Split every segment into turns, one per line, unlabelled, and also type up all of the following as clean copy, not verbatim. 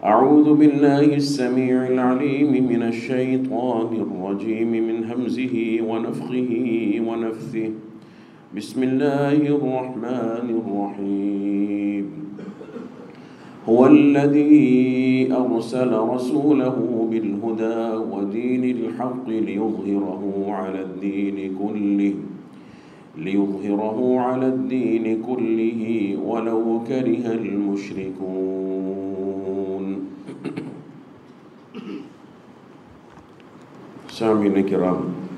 أعوذ بالله السميع العليم من الشيطان الرجيم من همزه ونفخه ونفثه بسم الله الرحمن الرحيم هو الذي أرسل رسوله بالهدى ودين الحق ليظهره على الدين كله ولو كره المشركون. سامعین کرام،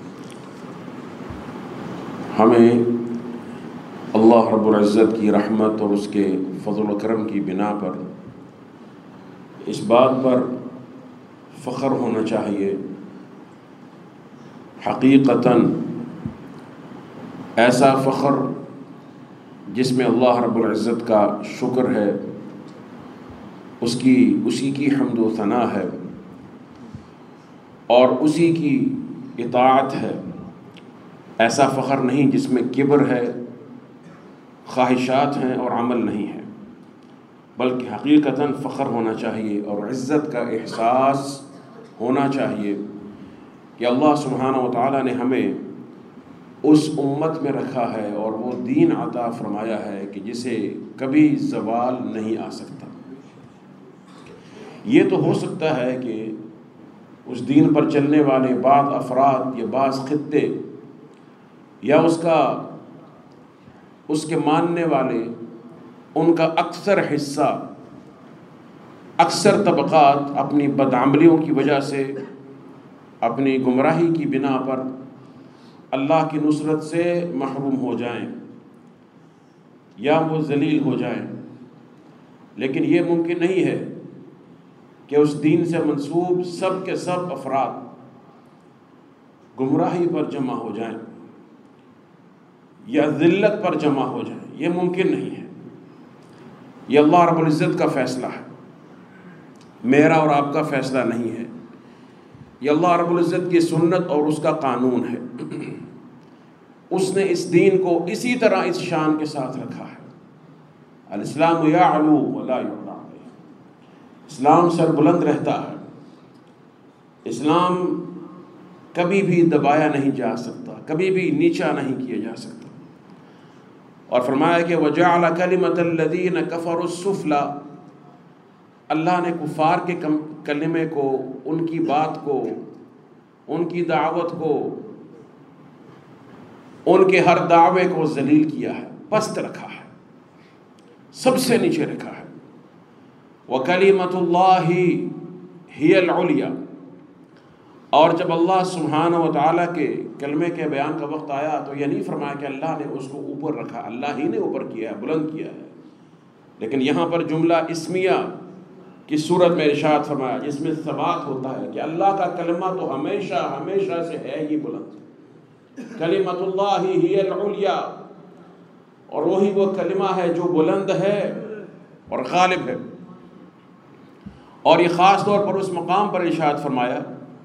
ہمیں اللہ رب العزت کی رحمت اور اس کے فضل و کرم کی بنا پر اس بات پر فخر ہونا چاہیے حقیقتاً ایسا فخر جس میں اللہ رب العزت کا شکر ہے، اسی کی حمد و ثنا ہے اور اسی کی اطاعت ہے۔ ایسا فخر نہیں جس میں کبر ہے، خواہشات ہیں اور عمل نہیں ہے، بلکہ حقیقتاً فخر ہونا چاہیے اور عزت کا احساس ہونا چاہیے کہ اللہ سبحانہ و تعالیٰ نے ہمیں اس امت میں رکھا ہے اور وہ دین عطا فرمایا ہے کہ جسے کبھی زوال نہیں آ سکتا۔ یہ تو ہو سکتا ہے کہ اس دین پر چلنے والے بعض افراد یا بعض خطے یا اس کے ماننے والے، ان کا اکثر حصہ، اکثر طبقات اپنی بدعملیوں کی وجہ سے، اپنی گمراہی کی بنا پر اللہ کی نصرت سے محروم ہو جائیں یا وہ ذلیل ہو جائیں، لیکن یہ ممکن نہیں ہے کہ اس دین سے منسوب سب کے سب افراد گمراہی پر جمع ہو جائیں یا ذلت پر جمع ہو جائیں۔ یہ ممکن نہیں ہے۔ یہ اللہ رب العزت کا فیصلہ ہے، میرا اور آپ کا فیصلہ نہیں ہے۔ یہ اللہ رب العزت کی سنت اور اس کا قانون ہے۔ اس نے اس دین کو اسی طرح اس شان کے ساتھ رکھا ہے۔ الاسلام یعلو ولا یعلی علیہ، اسلام سر بلند رہتا ہے، اسلام کبھی بھی دبایا نہیں جا سکتا، کبھی بھی نیچا نہیں کیا جا سکتا۔ اور فرمایا کہ وَجَعَلَ كَلِمَةَ الَّذِينَ كَفَرُوا السُّفْلَى، اللہ نے کفار کے کلمے کو، ان کی بات کو، ان کی دعوت کو، ان کے ہر دعوے کو ذلیل کیا ہے، پست رکھا ہے، سب سے نیچے رکھا ہے۔ وَكَلِمَةُ اللَّهِ هِيَ الْعُلْيَا، اور جب اللہ سبحانہ و تعالیٰ کے کلمے کے بیان کا وقت آیا تو یہ نہیں فرمایا کہ اللہ نے اس کو اوپر رکھا، اللہ ہی نے اوپر کیا ہے، بلند کیا ہے، لیکن یہاں پر جملہ اسمیہ کی صورت میں ارشاد فرمایا جس میں ثبات ہوتا ہے کہ اللہ کا کلمہ تو ہمیشہ ہمیشہ سے ہے ہی بلند۔ کلمۃ اللہ ہی العلیٰ، اور وہی وہ کلمہ ہے جو بلند ہے اور غالب ہے۔ اور یہ خاص طور پر اس مقام پر ارشاد فرمایا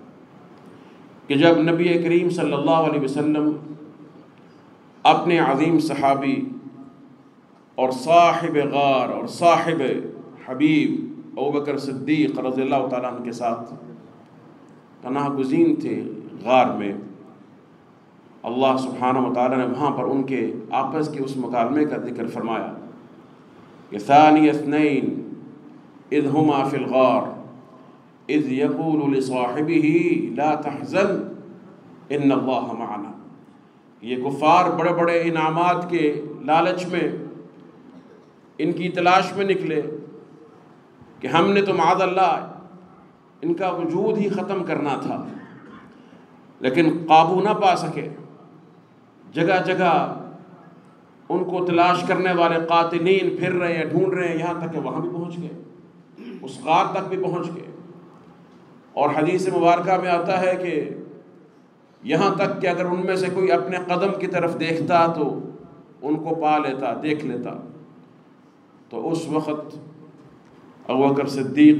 کہ جب نبی کریم صلی اللہ علیہ وسلم اپنے عظیم صحابی اور صاحب غار اور صاحب حبیب ابوبکر صدیق رضی اللہ تعالیٰ عنہ کے ساتھ پناہ گزین تھے غار میں، اللہ سبحانہ و تعالیٰ نے وہاں پر ان کے آپس کے اس مکالمے کا ذکر فرمایا کہ ثانی اثنین اذ ہما فی الغار اذ یقول لصاحبہ لا تحزن ان اللہ معنا۔ یہ کفار بڑے بڑے انعامات کے لالچ میں، ان کی تلاش میں نکلے کہ ہم نے تو معاذ اللہ ان کا وجود ہی ختم کرنا تھا، لیکن قابو نہ پا سکے۔ جگہ جگہ ان کو تلاش کرنے والے قاتلین پھر رہے ہیں، ڈھونڈ رہے ہیں، یہاں تک کہ وہاں بھی پہنچ گئے، اس غار تک بھی پہنچ گئے۔ اور حدیث مبارکہ میں آتا ہے کہ یہاں تک کہ اگر ان میں سے کوئی اپنے قدم کی طرف دیکھتا تو ان کو پا لیتا، دیکھ لیتا۔ تو اس وقت ابوبکر صدیق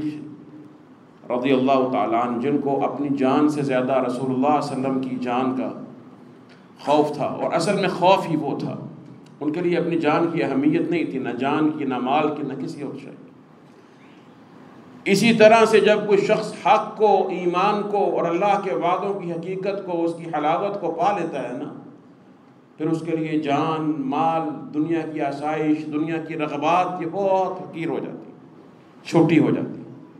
رضی اللہ تعالیٰ عنہ، جن کو اپنی جان سے زیادہ رسول اللہ صلی اللہ علیہ وسلم کی جان کا خوف تھا، اور اصل میں خوف ہی وہ تھا، ان کے لیے اپنی جان کی اہمیت نہیں تھی، نہ جان کی، نہ مال کی، نہ کسی اور شے کی۔ اسی طرح سے جب کوئی شخص حق کو، ایمان کو اور اللہ کے وعدوں کی حقیقت کو، اس کی حلاوت کو پا لیتا ہے نا، پھر اس کے لیے جان، مال، دنیا کی آسائش، دنیا کی رغبات یہ بہت حقیر ہو جاتی، چھوٹی ہو جاتی،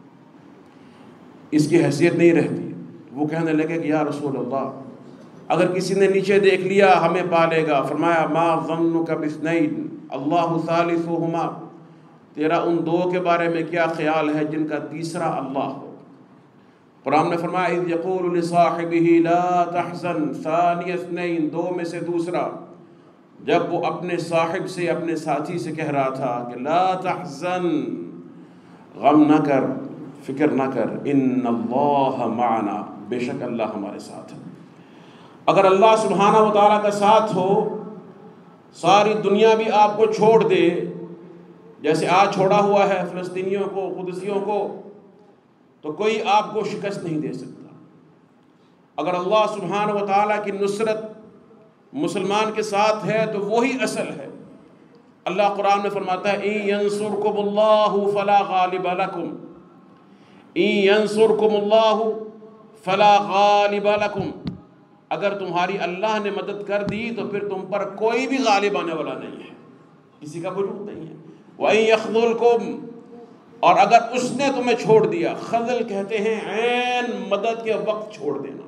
اس کی حیثیت نہیں رہتی۔ وہ کہنے لگے کہ یا رسول اللہ، اگر کسی نے نیچے دیکھ لیا ہمیں پالے گا۔ فرمایا ما ظنک باثنین اللہ ثالثہما، تیرا ان دو کے بارے میں کیا خیال ہے جن کا تیسرا اللہ ہو۔ قرآن نے فرمایا اذ یقول لصاحبہ لا تحزن ثانی اثنین، دو میں سے دوسرا، جب وہ اپنے صاحب سے، اپنے ساتھی سے کہہ رہا تھا کہ لا تحزن، غم نہ کر، فکر نہ کر، ان اللہ معنا، بے شک اللہ ہمارے ساتھ ہے۔ اگر اللہ سبحانہ و تعالیٰ کا ساتھ ہو، ساری دنیا بھی آپ کو چھوڑ دے، جیسے آج چھوڑا ہوا ہے فلسطینیوں کو، قدسیوں کو، تو کوئی آپ کو شکست نہیں دے سکتا۔ اگر اللہ سبحانہ و تعالیٰ کی نصرت مسلمان کے ساتھ ہے تو وہی اصل ہے۔ اللہ قرآن میں فرماتا ہے ان ینصرکم اللہ فلا غالب لکم، ان ینصرکم اللہ فلا غالب لکم، اگر تمہاری اللہ نے مدد کر دی تو پھر تم پر کوئی بھی غالب آنے والا نہیں ہے، کسی کا وجود نہیں ہے۔ وَإِن يَخْذُلْكُمْ، اور اگر اس نے تمہیں چھوڑ دیا، خذل کہتے ہیں عین مدد کے وقت چھوڑ دینا،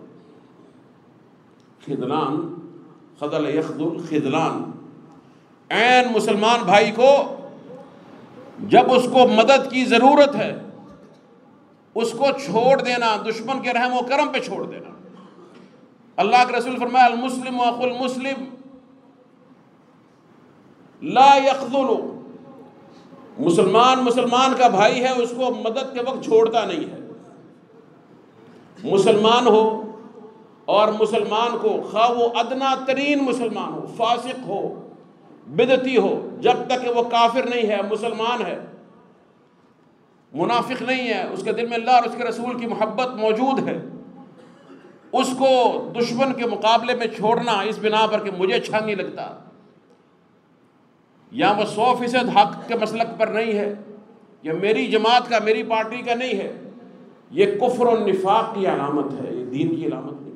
خذلان، خذل یخذل، خذلان، عین مسلمان بھائی کو جب اس کو مدد کی ضرورت ہے اس کو چھوڑ دینا، دشمن کے رحم و کرم پہ چھوڑ دینا۔ اللہ کے رسول فرمایا المسلم اخو المسلم لا یخذل، مسلمان مسلمان کا بھائی ہے، اس کو مدد کے وقت چھوڑتا نہیں ہے۔ مسلمان ہو اور مسلمان کو، خواہ وہ ادنا ترین مسلمان ہو، فاسق ہو، بدعتی ہو، جب تک کہ وہ کافر نہیں ہے، مسلمان ہے، منافق نہیں ہے، اس کے دل میں اللہ اور اس کے رسول کی محبت موجود ہے، اس کو دشمن کے مقابلے میں چھوڑنا اس بنا پر کہ مجھے اچھا نہیں لگتا، یا وہ 100% حق کے مسلک پر نہیں ہے، یا میری جماعت کا، میری پارٹی کا نہیں ہے، یہ کفر و نفاق کی علامت ہے، یہ دین کی علامت نہیں۔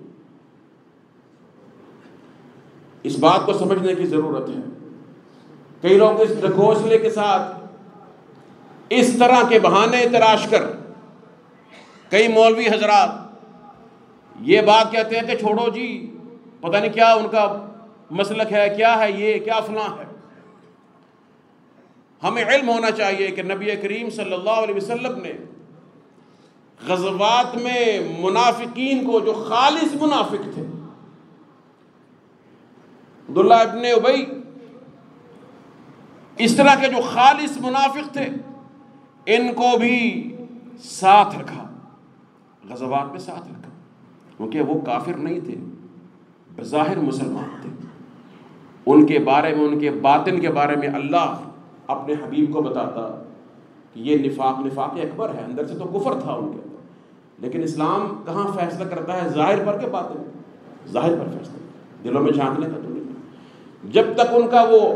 اس بات کو سمجھنے کی ضرورت ہے۔ کئی لوگ اس ڈھکوسلے کے ساتھ اس طرح کے بہانے تراش کر، کئی مولوی حضرات یہ بات کہتے ہیں کہ چھوڑو جی، پتہ نہیں کیا ان کا مسلک ہے، کیا ہے یہ، کیا فلاں ہے۔ ہمیں علم ہونا چاہیے کہ نبی کریم صلی اللہ علیہ وسلم نے غزوات میں منافقین کو، جو خالص منافق تھے، عبداللہ ابن ابی، اس طرح کے جو خالص منافق تھے، ان کو بھی ساتھ رکھا، غزوات میں ساتھ رکھا، کیونکہ وہ کافر نہیں تھے، بظاہر مسلمان تھے۔ ان کے بارے میں، ان کے باطن کے بارے میں اللہ اپنے حبیب کو بتاتا کہ یہ نفاق اکبر ہے، اندر سے تو کفر تھا ان کے اندر، لیکن اسلام کہاں فیصلہ کرتا ہے؟ ظاہر پر کے باطن؟ ظاہر پر فیصلہ، دلوں میں جھانکنے کا تو نہیں۔ جب تک ان کا وہ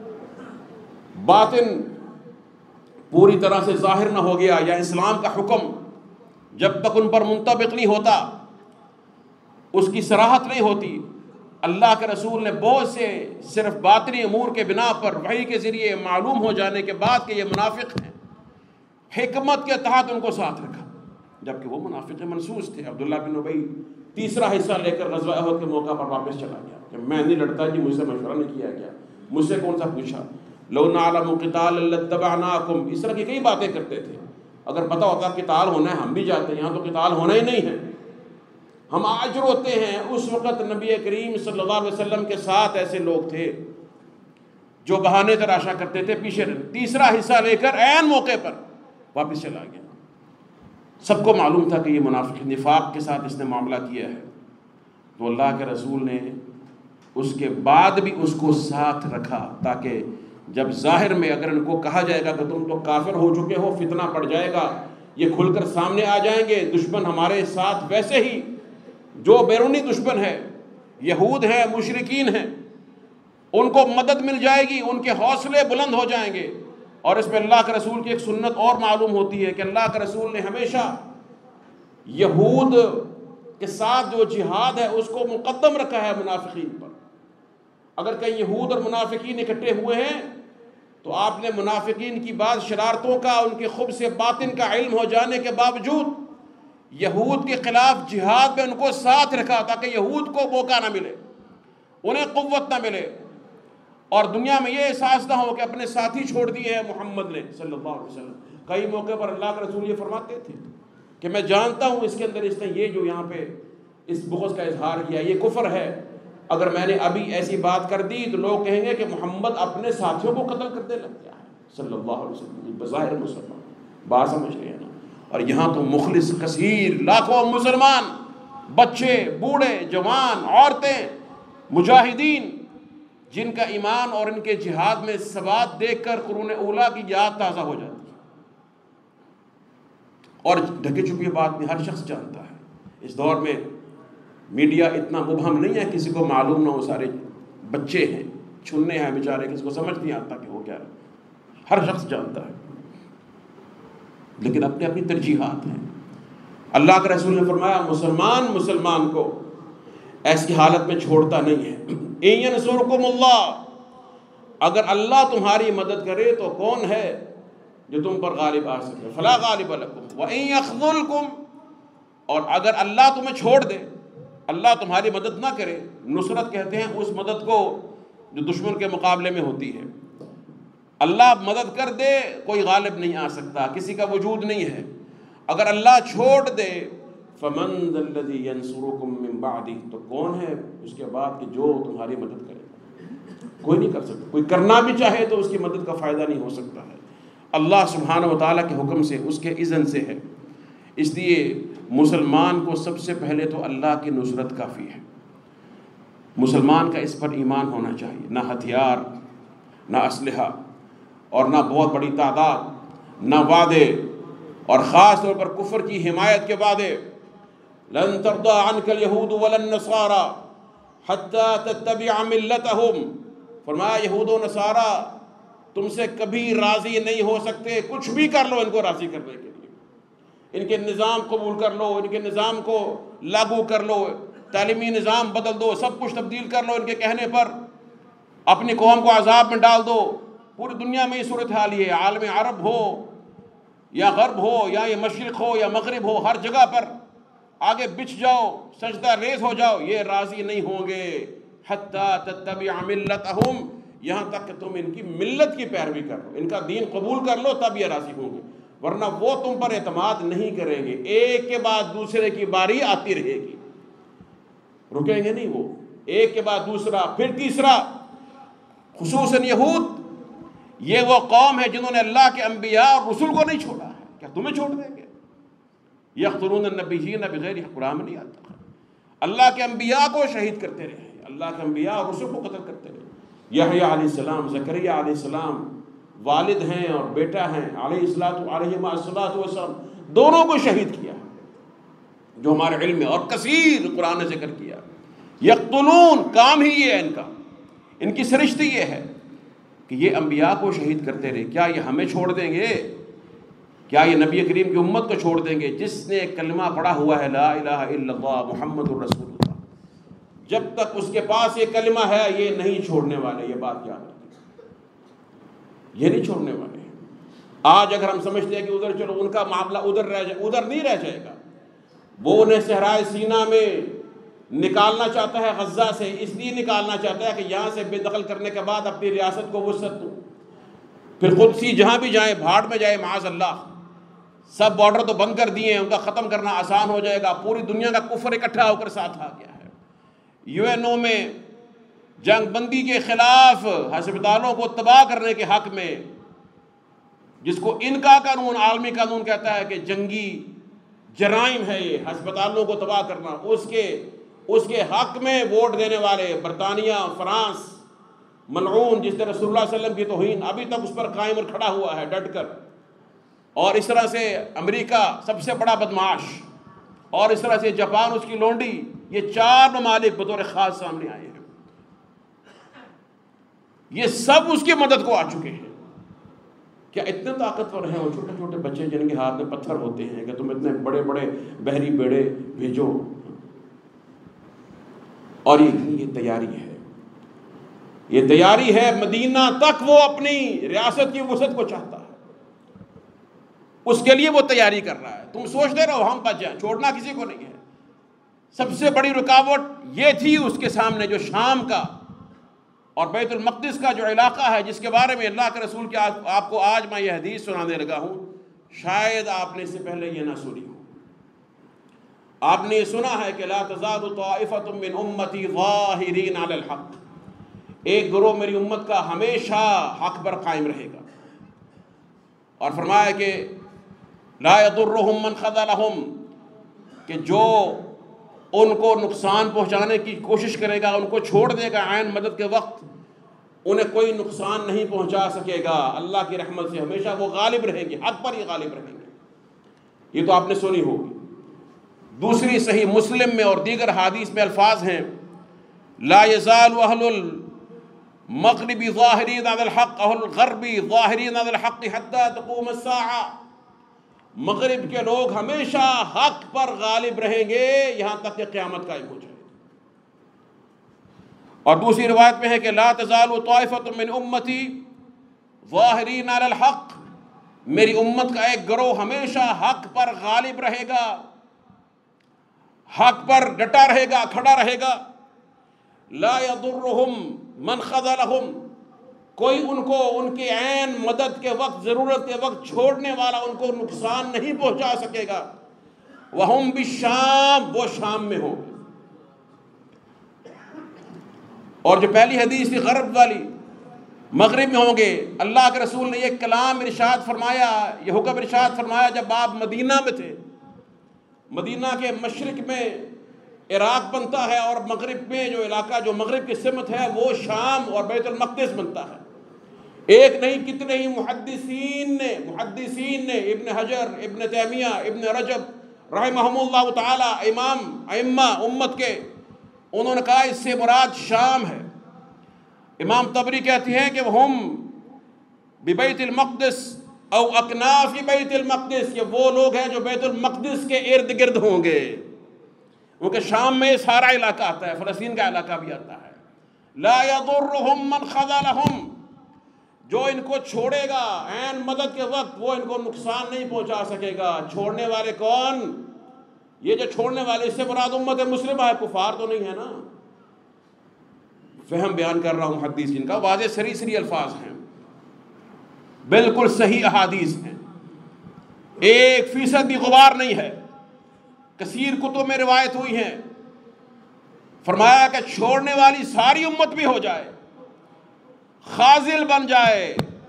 باطن پوری طرح سے ظاہر نہ ہو گیا، یا اسلام کا حکم جب تک ان پر منطبق نہیں ہوتا، اس کی صراحت نہیں ہوتی، اللہ کے رسول نے بہت سے صرف باطنی امور کے بنا پر وحی کے ذریعے معلوم ہو جانے کے بعد کہ یہ منافق ہیں، حکمت کے تحت ان کو ساتھ رکھا، جبکہ وہ منافق منصوص تھے۔ عبداللہ بن ابی تیسرا حصہ لے کر غزوہ احد کے موقع پر واپس چلا گیا کہ میں نہیں لڑتا جی، مجھ سے مشورہ نہیں کیا گیا، مجھ سے کون سا پوچھا، لو نعلم قتالا لاتبعناکم، اس طرح کی کئی باتیں کرتے تھے۔ اگر پتہ ہوتا قتال ہونا ہے ہم بھی جاتے، یہاں تو قتال ہونا ہی نہیں ہے۔ ہم آج روتے ہیں، اس وقت نبی کریم صلی اللہ علیہ وسلم کے ساتھ ایسے لوگ تھے جو بہانے تراشا کرتے تھے، پیچھے رہے۔ تیسرا حصہ لے کر عین موقع پر واپس چلا گیا۔ سب کو معلوم تھا کہ یہ منافق نفاق کے ساتھ اس نے معاملہ کیا ہے، تو اللہ کے رسول نے اس کے بعد بھی اس کو ساتھ رکھا، تاکہ جب ظاہر میں اگر ان کو کہا جائے گا کہ تم تو کافر ہو چکے ہو، فتنہ پڑ جائے گا، یہ کھل کر سامنے آ جائیں گے، دشمن ہمارے ساتھ ویسے ہی جو بیرونی دشمن ہے، یہود ہیں، مشرکین ہیں، ان کو مدد مل جائے گی، ان کے حوصلے بلند ہو جائیں گے، اور اس میں اللہ کے رسول کی ایک سنت اور معلوم ہوتی ہے کہ اللہ کے رسول نے ہمیشہ یہود کے ساتھ جو جہاد ہے اس کو مقدم رکھا ہے منافقین پر۔ اگر کہیں یہود اور منافقین اکٹھے ہوئے ہیں تو آپ نے منافقین کی بعض شرارتوں کا، ان کے خبث باطن کا علم ہو جانے کے باوجود یہود کے خلاف جہاد میں ان کو ساتھ رکھا تاکہ یہود کو موقع نہ ملے، انہیں قوت نہ ملے، اور دنیا میں یہ احساس نہ ہو کہ اپنے ساتھی چھوڑ دیے ہیں محمد نے صلی اللہ علیہ وسلم۔ کئی موقع پر اللہ کے رسول یہ فرماتے تھے کہ میں جانتا ہوں اس کے اندر اس نے یہ جو یہاں پہ اس بغض کا اظہار کیا یہ کفر ہے، اگر میں نے ابھی ایسی بات کر دی تو لوگ کہیں گے کہ محمد اپنے ساتھیوں کو قتل کرنے لگ گیا ہے صلی اللہ علیہ وسلم، بظاہر مسلمان، بات سمجھ رہے ہیں نا؟ اور یہاں تو مخلص کثیر لاکھوں مسلمان، بچے، بوڑھے، جوان، عورتیں، مجاہدین، جن کا ایمان اور ان کے جہاد میں ثبات دیکھ کر قرون اولیٰ کی یاد تازہ ہو جاتی ہے۔ اور ڈھکی چھپی بات نہیں، ہر شخص جانتا ہے۔ اس دور میں میڈیا اتنا مبہم نہیں ہے کسی کو معلوم نہ ہو، سارے بچے ہیں، چھننے ہیں بیچارے، کسی کو سمجھ نہیں آتا کہ وہ کیا ہے، ہر شخص جانتا ہے، لیکن اپنی اپنی ترجیحات ہیں۔ اللہ کے رسول نے فرمایا مسلمان کو ایسی حالت میں چھوڑتا نہیں ہے۔ اِن ينصركم اللہ، اگر اللہ تمہاری مدد کرے تو کون ہے جو تم پر غالب آ سکے؟ فلا غالب لکم وَإِن يَخْذُلْكُمْ، اور اگر اللہ تمہیں چھوڑ دے، اللہ تمہاری مدد نہ کرے، نصرت کہتے ہیں اس مدد کو جو دشمن کے مقابلے میں ہوتی ہے۔ اللہ مدد کر دے کوئی غالب نہیں آ سکتا، کسی کا وجود نہیں ہے۔ اگر اللہ چھوڑ دے فَمَنْ ذَا الَّذِي يَنْصُرُكُم مِّن بَعْدِهِ، تو کون ہے اس کے بعد کہ جو تمہاری مدد کرے؟ کوئی نہیں کر سکتا، کوئی کرنا بھی چاہے تو اس کی مدد کا فائدہ نہیں ہو سکتا ہے، اللہ سبحانہ و تعالیٰ کے حکم سے، اس کے اذن سے ہے۔ اس لیے مسلمان کو سب سے پہلے تو اللہ کی نصرت کافی ہے۔ مسلمان کا اس پر ایمان ہونا چاہیے، نہ ہتھیار، نہ اسلحہ، اور نہ بہت بڑی تعداد، نہ وعدے، اور خاص طور پر کفر کی حمایت کے وعدے۔ لن ترضى عنك اليهود ولا النصارى حتى تتبع ملتهم، فرمایا یہود و نصارہ تم سے کبھی راضی نہیں ہو سکتے، کچھ بھی کر لو ان کو راضی کرنے کے لیے، ان کے نظام قبول کر لو، ان کے نظام کو لاگو کر لو، تعلیمی نظام بدل دو، سب کچھ تبدیل کر لو ان کے کہنے پر، اپنی قوم کو عذاب میں ڈال دو۔ پوری دنیا میں یہ صورتحال ہے، عالم عرب ہو یا غرب ہو یا یہ مشرق ہو یا مغرب ہو، ہر جگہ پر آگے بچھ جاؤ، سجدہ ریز ہو جاؤ، یہ راضی نہیں ہوں گے۔ حتی تتبع ملتہم، یہاں تک کہ تم ان کی ملت کی پیروی کر لو، ان کا دین قبول کر لو، تب یہ راضی ہوں گے، ورنہ وہ تم پر اعتماد نہیں کریں گے۔ ایک کے بعد دوسرے کی باری آتی رہے گی، رکیں گے نہیں وہ، ایک کے بعد دوسرا، پھر تیسرا۔ خصوصاً یہود، یہ وہ قوم ہے جنہوں نے اللہ کے انبیاء اور رسول کو نہیں چھوڑا ہے، کیا تمہیں چھوڑ دیں گے؟ یقتلون النبیین بغیر حق، قرآن میں نہیں آتا؟ اللہ کے انبیاء کو شہید کرتے رہے، اللہ کے انبیاء اور رسول کو قتل کرتے رہے۔ یحییٰ علیہ السلام، زکریا علیہ السلام، والد ہیں اور بیٹا ہیں علیہما الصلاۃ والسلام، دونوں کو شہید کیا جو ہمارے علم میں، اور کثیر قرآن نے ذکر کیا۔ یقتلون، کام ہی یہ ہے ان کا، ان کی سرشت یہ ہے کہ یہ انبیاء کو شہید کرتے رہے۔ کیا یہ ہمیں چھوڑ دیں گے؟ کیا یہ نبی کریم کی امت کو چھوڑ دیں گے؟ جس نے کلمہ پڑھا ہوا ہے لا الہ الا اللہ محمد الرسول اللہ، جب تک اس کے پاس یہ کلمہ ہے یہ نہیں چھوڑنے والے، یہ بات یاد رکھیں، یہ نہیں چھوڑنے والے۔ آج اگر ہم سمجھتے ہیں کہ ادھر چلو ان کا معاملہ ادھر رہ جائے، ادھر نہیں رہ جائے گا، وہ انہیں صحرائے سینا میں نکالنا چاہتا ہے، غزہ سے اس لیے نکالنا چاہتا ہے کہ یہاں سے بے دخل کرنے کے بعد اپنی ریاست کو وسعت دو، پھر قدسی جہاں بھی جائیں، بھاڑ میں جائے معاذ اللہ، سب بارڈر تو بند کر دیے ہیں، ان کا ختم کرنا آسان ہو جائے گا، پوری دنیا کا کفر اکٹھا ہو کر ساتھ آ گیا ہے۔ UN میں جنگ بندی کے خلاف، ہسپتالوں کو تباہ کرنے کے حق میں، جس کو ان کا قانون، عالمی قانون کہتا ہے کہ جنگی جرائم ہے یہ ہسپتالوں کو تباہ کرنا، اس کے حق میں ووٹ دینے والے برطانیہ، فرانس، ملعون جس نے رسول اللہ صلی اللہ علیہ وسلم کی توہین، ابھی تک اس پر قائم اور کھڑا ہوا ہے ڈٹ کر، اور اس طرح سے امریکہ سب سے بڑا بدمعاش، اور اس طرح سے جاپان اس کی لونڈی، یہ 4 ممالک بطور خاص سامنے آئے ہیں، یہ سب اس کی مدد کو آ چکے ہیں۔ کیا اتنے طاقتور ہیں وہ چھوٹے چھوٹے بچے جن کے ہاتھ میں پتھر ہوتے ہیں کہ تم اتنے بڑے بڑے بحری بیڑے بھیجو؟ اور یہ تیاری ہے، یہ تیاری ہے۔ مدینہ تک وہ اپنی ریاست کی وسعت کو چاہتا ہے، اس کے لیے وہ تیاری کر رہا ہے۔ تم سوچتے رہو ہم بچ جائیں، چھوڑنا کسی کو نہیں ہے۔ سب سے بڑی رکاوٹ یہ تھی اس کے سامنے جو شام کا اور بیت المقدس کا جو علاقہ ہے، جس کے بارے میں اللہ کے رسول کے آپ کو آج میں یہ حدیث سنانے لگا ہوں، شاید آپ نے اس سے پہلے یہ نہ سنی ہو۔ آپ نے یہ سنا ہے کہ لا تزال طائفۃ من امتی ظاہرین علی الحق، ایک گروہ میری امت کا ہمیشہ حق پر قائم رہے گا، اور فرمایا کہ لا یضرهم من خذلهم، کہ جو ان کو نقصان پہنچانے کی کوشش کرے گا، ان کو چھوڑ دے گا عین مدد کے وقت، انہیں کوئی نقصان نہیں پہنچا سکے گا۔ اللہ کی رحمت سے ہمیشہ وہ غالب رہیں گے، حق پر ہی غالب رہیں گے۔ یہ تو آپ نے سنی ہوگی۔ دوسری صحیح مسلم میں اور دیگر حدیث میں الفاظ ہیں، لا یزال اہل المغرب ظاہرین علی الحق اہل الغرب ظاہرین علی الحق حتی تقوم الساعہ، مغرب کے لوگ ہمیشہ حق پر غالب رہیں گے یہاں تک کہ قیامت قائم ہو جائے۔ اور دوسری روایت میں ہے کہ لا تزال طائفۃ من امتی ظاہرین علی الحق، میری امت کا ایک گروہ ہمیشہ حق پر غالب رہے گا، حق پر ڈٹا رہے گا، کھڑا رہے گا۔ لا یضرهم من خذلهم، کوئی ان کو ان کی عین مدد کے وقت، ضرورت کے وقت چھوڑنے والا ان کو نقصان نہیں پہنچا سکے گا۔ وہم بالشام، وہ شام میں ہوں۔ اور جو پہلی حدیث تھی غرب والی، مغرب میں ہوں گے۔ اللہ کے رسول نے یہ کلام ارشاد فرمایا، یہ حکم ارشاد فرمایا جب آپ مدینہ میں تھے۔ مدینہ کے مشرق میں عراق بنتا ہے، اور مغرب میں جو علاقہ جو مغرب کی سمت ہے وہ شام اور بیت المقدس بنتا ہے۔ ایک نہیں کتنے ہی محدثین نے ابن حجر، ابن تیمیہ، ابن رجب رحمہم اللہ تعالی، ائمہ امت کے، انہوں نے کہا اس سے مراد شام ہے۔ امام طبری کہتے ہیں کہ ہم ببیت المقدس او اکناف بیت المقدس، یہ وہ لوگ ہیں جو بیت المقدس کے ارد گرد ہوں گے، کیونکہ شام میں سارا علاقہ آتا ہے، فلسطین کا علاقہ بھی آتا ہے۔ لا یضرهم من خذلهم، جو ان کو چھوڑے گا عین مدد کے وقت وہ ان کو نقصان نہیں پہنچا سکے گا۔ چھوڑنے والے کون؟ یہ جو چھوڑنے والے، اس سے مراد امت مسلمہ ہے، کفار تو نہیں ہے نا۔ فہم بیان کر رہا ہوں حدیث جن کا، واضح سری الفاظ ہیں، بالکل صحیح احادیث ہیں، 1% بھی غبار نہیں ہے۔ کثیر کتب میں روایت ہوئی ہیں، فرمایا کہ چھوڑنے والی ساری امت بھی ہو جائے، خاذل بن جائے،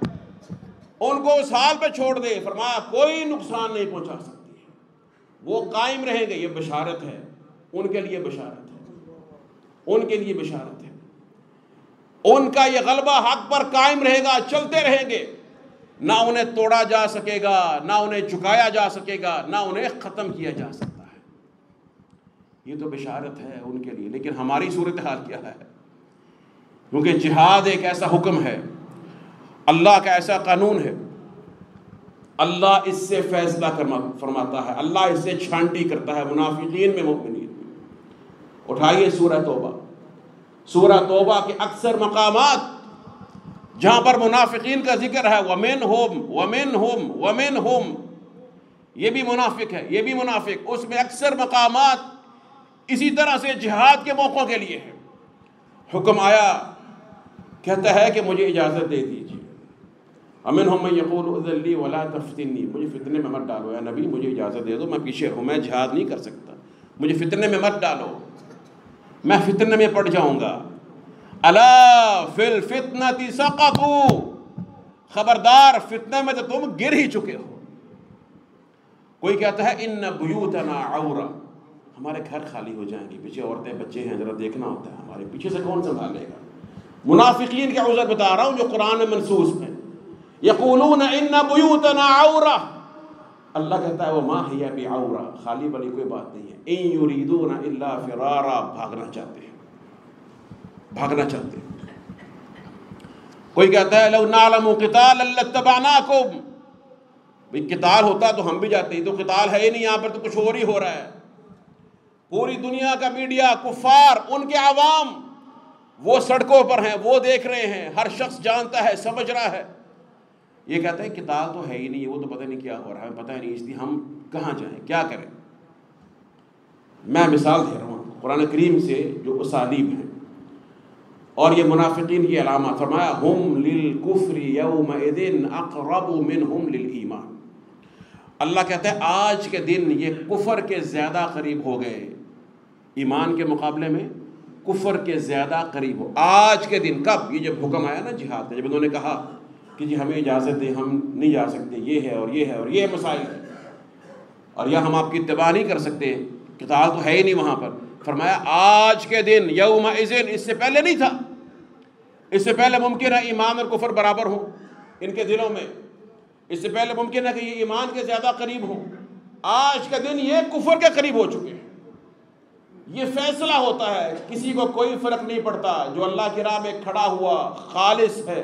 ان کو اس حال پہ چھوڑ دے، فرمایا کوئی نقصان نہیں پہنچا سکتی ہے، وہ قائم رہیں گے۔ یہ بشارت ہے ان کے لیے، بشارت ہے ان کے لیے، بشارت ہے۔ ان کا یہ غلبہ حق پر قائم رہے گا، چلتے رہیں گے، نہ انہیں توڑا جا سکے گا، نہ انہیں جھکایا جا سکے گا، نہ انہیں ختم کیا جا سکتا ہے۔ یہ تو بشارت ہے ان کے لیے۔ لیکن ہماری صورتحال کیا ہے؟ کیونکہ جہاد ایک ایسا حکم ہے، اللہ کا ایسا قانون ہے، اللہ اس سے فیصلہ فرماتا ہے، اللہ اس سے چھانٹی کرتا ہے، منافقین میں مومنین میں۔ اٹھائیے سورہ توبہ، سورہ توبہ کے اکثر مقامات جہاں پر منافقین کا ذکر ہے، وَمِنْهُمْ، یہ بھی منافق ہے، یہ بھی منافق، اس میں اکثر مقامات اسی طرح سے جہاد کے موقعوں کے لیے ہے۔ حکم آیا، کہتا ہے کہ مجھے اجازت دے دیجیے۔ وَمِنْهُمْ مَنْ يَقُولُ اذن لِّي وَلَا تَفْتِنِّي، مجھے فتنے میں مت ڈالو، یا نبی مجھے اجازت دے دو، میں پیچھے ہوں، میں جہاد نہیں کر سکتا، مجھے فتنے میں مت ڈالو، میں فتنے میں پڑ جاؤں گا۔ الا فی الفتنۃ سقطوا، خبردار فتنے میں تو تم گر ہی چکے ہو۔ کوئی کہتا ہے ان بیوتنا عورہ، ہمارے گھر خالی ہو جائیں گے، پیچھے عورتیں بچے ہیں، ذرا دیکھنا ہوتا ہے، ہمارے پیچھے سے کون سنبھالے گا؟ منافقین کے عذر بتا رہا ہوں جو قرآن میں منصوص ہیں۔ یقولون ان بیوتنا عورہ، اللہ کہتا ہے وما ہی بعورہ، خالی بلی کوئی بات نہیں ہے۔ ان یریدون الا فرارا، بھاگنا چاہتے ہیں، بھاگنا چاہتے ہیں۔ کوئی کہتا ہے لو نعلم قتالا لاتبعناکم، بھئی قتال ہوتا تو ہم بھی جاتے، تو قتال ہے ہی نہیں، یہاں پر تو کچھ اور ہی ہو رہا ہے۔ پوری دنیا کا میڈیا، کفار، ان کے عوام وہ سڑکوں پر ہیں، وہ دیکھ رہے ہیں، ہر شخص جانتا ہے، سمجھ رہا ہے، یہ کہتا ہے قتال تو ہے ہی نہیں، وہ تو پتہ نہیں کیا ہو رہا ہے، پتہ ہی نہیں، اس لیے ہم کہاں جائیں، کیا کریں۔ میں مثال دے رہا ہوں قرآن کریم سے جو اسالیب ہیں اور یہ منافقین کی علامات۔ فرمایا ہم للکفر یومئذ اقرب منہم للایمان، اللہ کہتا ہے آج کے دن یہ کفر کے زیادہ قریب ہو گئے، ایمان کے مقابلے میں کفر کے زیادہ قریب ہو۔ آج کے دن کب؟ یہ جب حکم آیا نا جہاد کا، جب انہوں نے کہا کہ جی ہمیں اجازت دیں، ہم نہیں جا سکتے، یہ ہے اور یہ ہے اور یہ مسائل ہے، اور یا ہم آپ کی اتباع نہیں کر سکتے، قتال تو ہے ہی نہیں وہاں پر۔ فرمایا آج کے دن یومئذ، اس سے پہلے نہیں تھا، اس سے پہلے ممکن ہے ایمان اور کفر برابر ہوں ان کے دلوں میں، اس سے پہلے ممکن ہے کہ یہ ایمان کے زیادہ قریب ہوں، آج کا دن یہ کفر کے قریب ہو چکے ہیں۔ یہ فیصلہ ہوتا ہے، کسی کو کوئی فرق نہیں پڑتا، جو اللہ کی راہ میں کھڑا ہوا خالص ہے،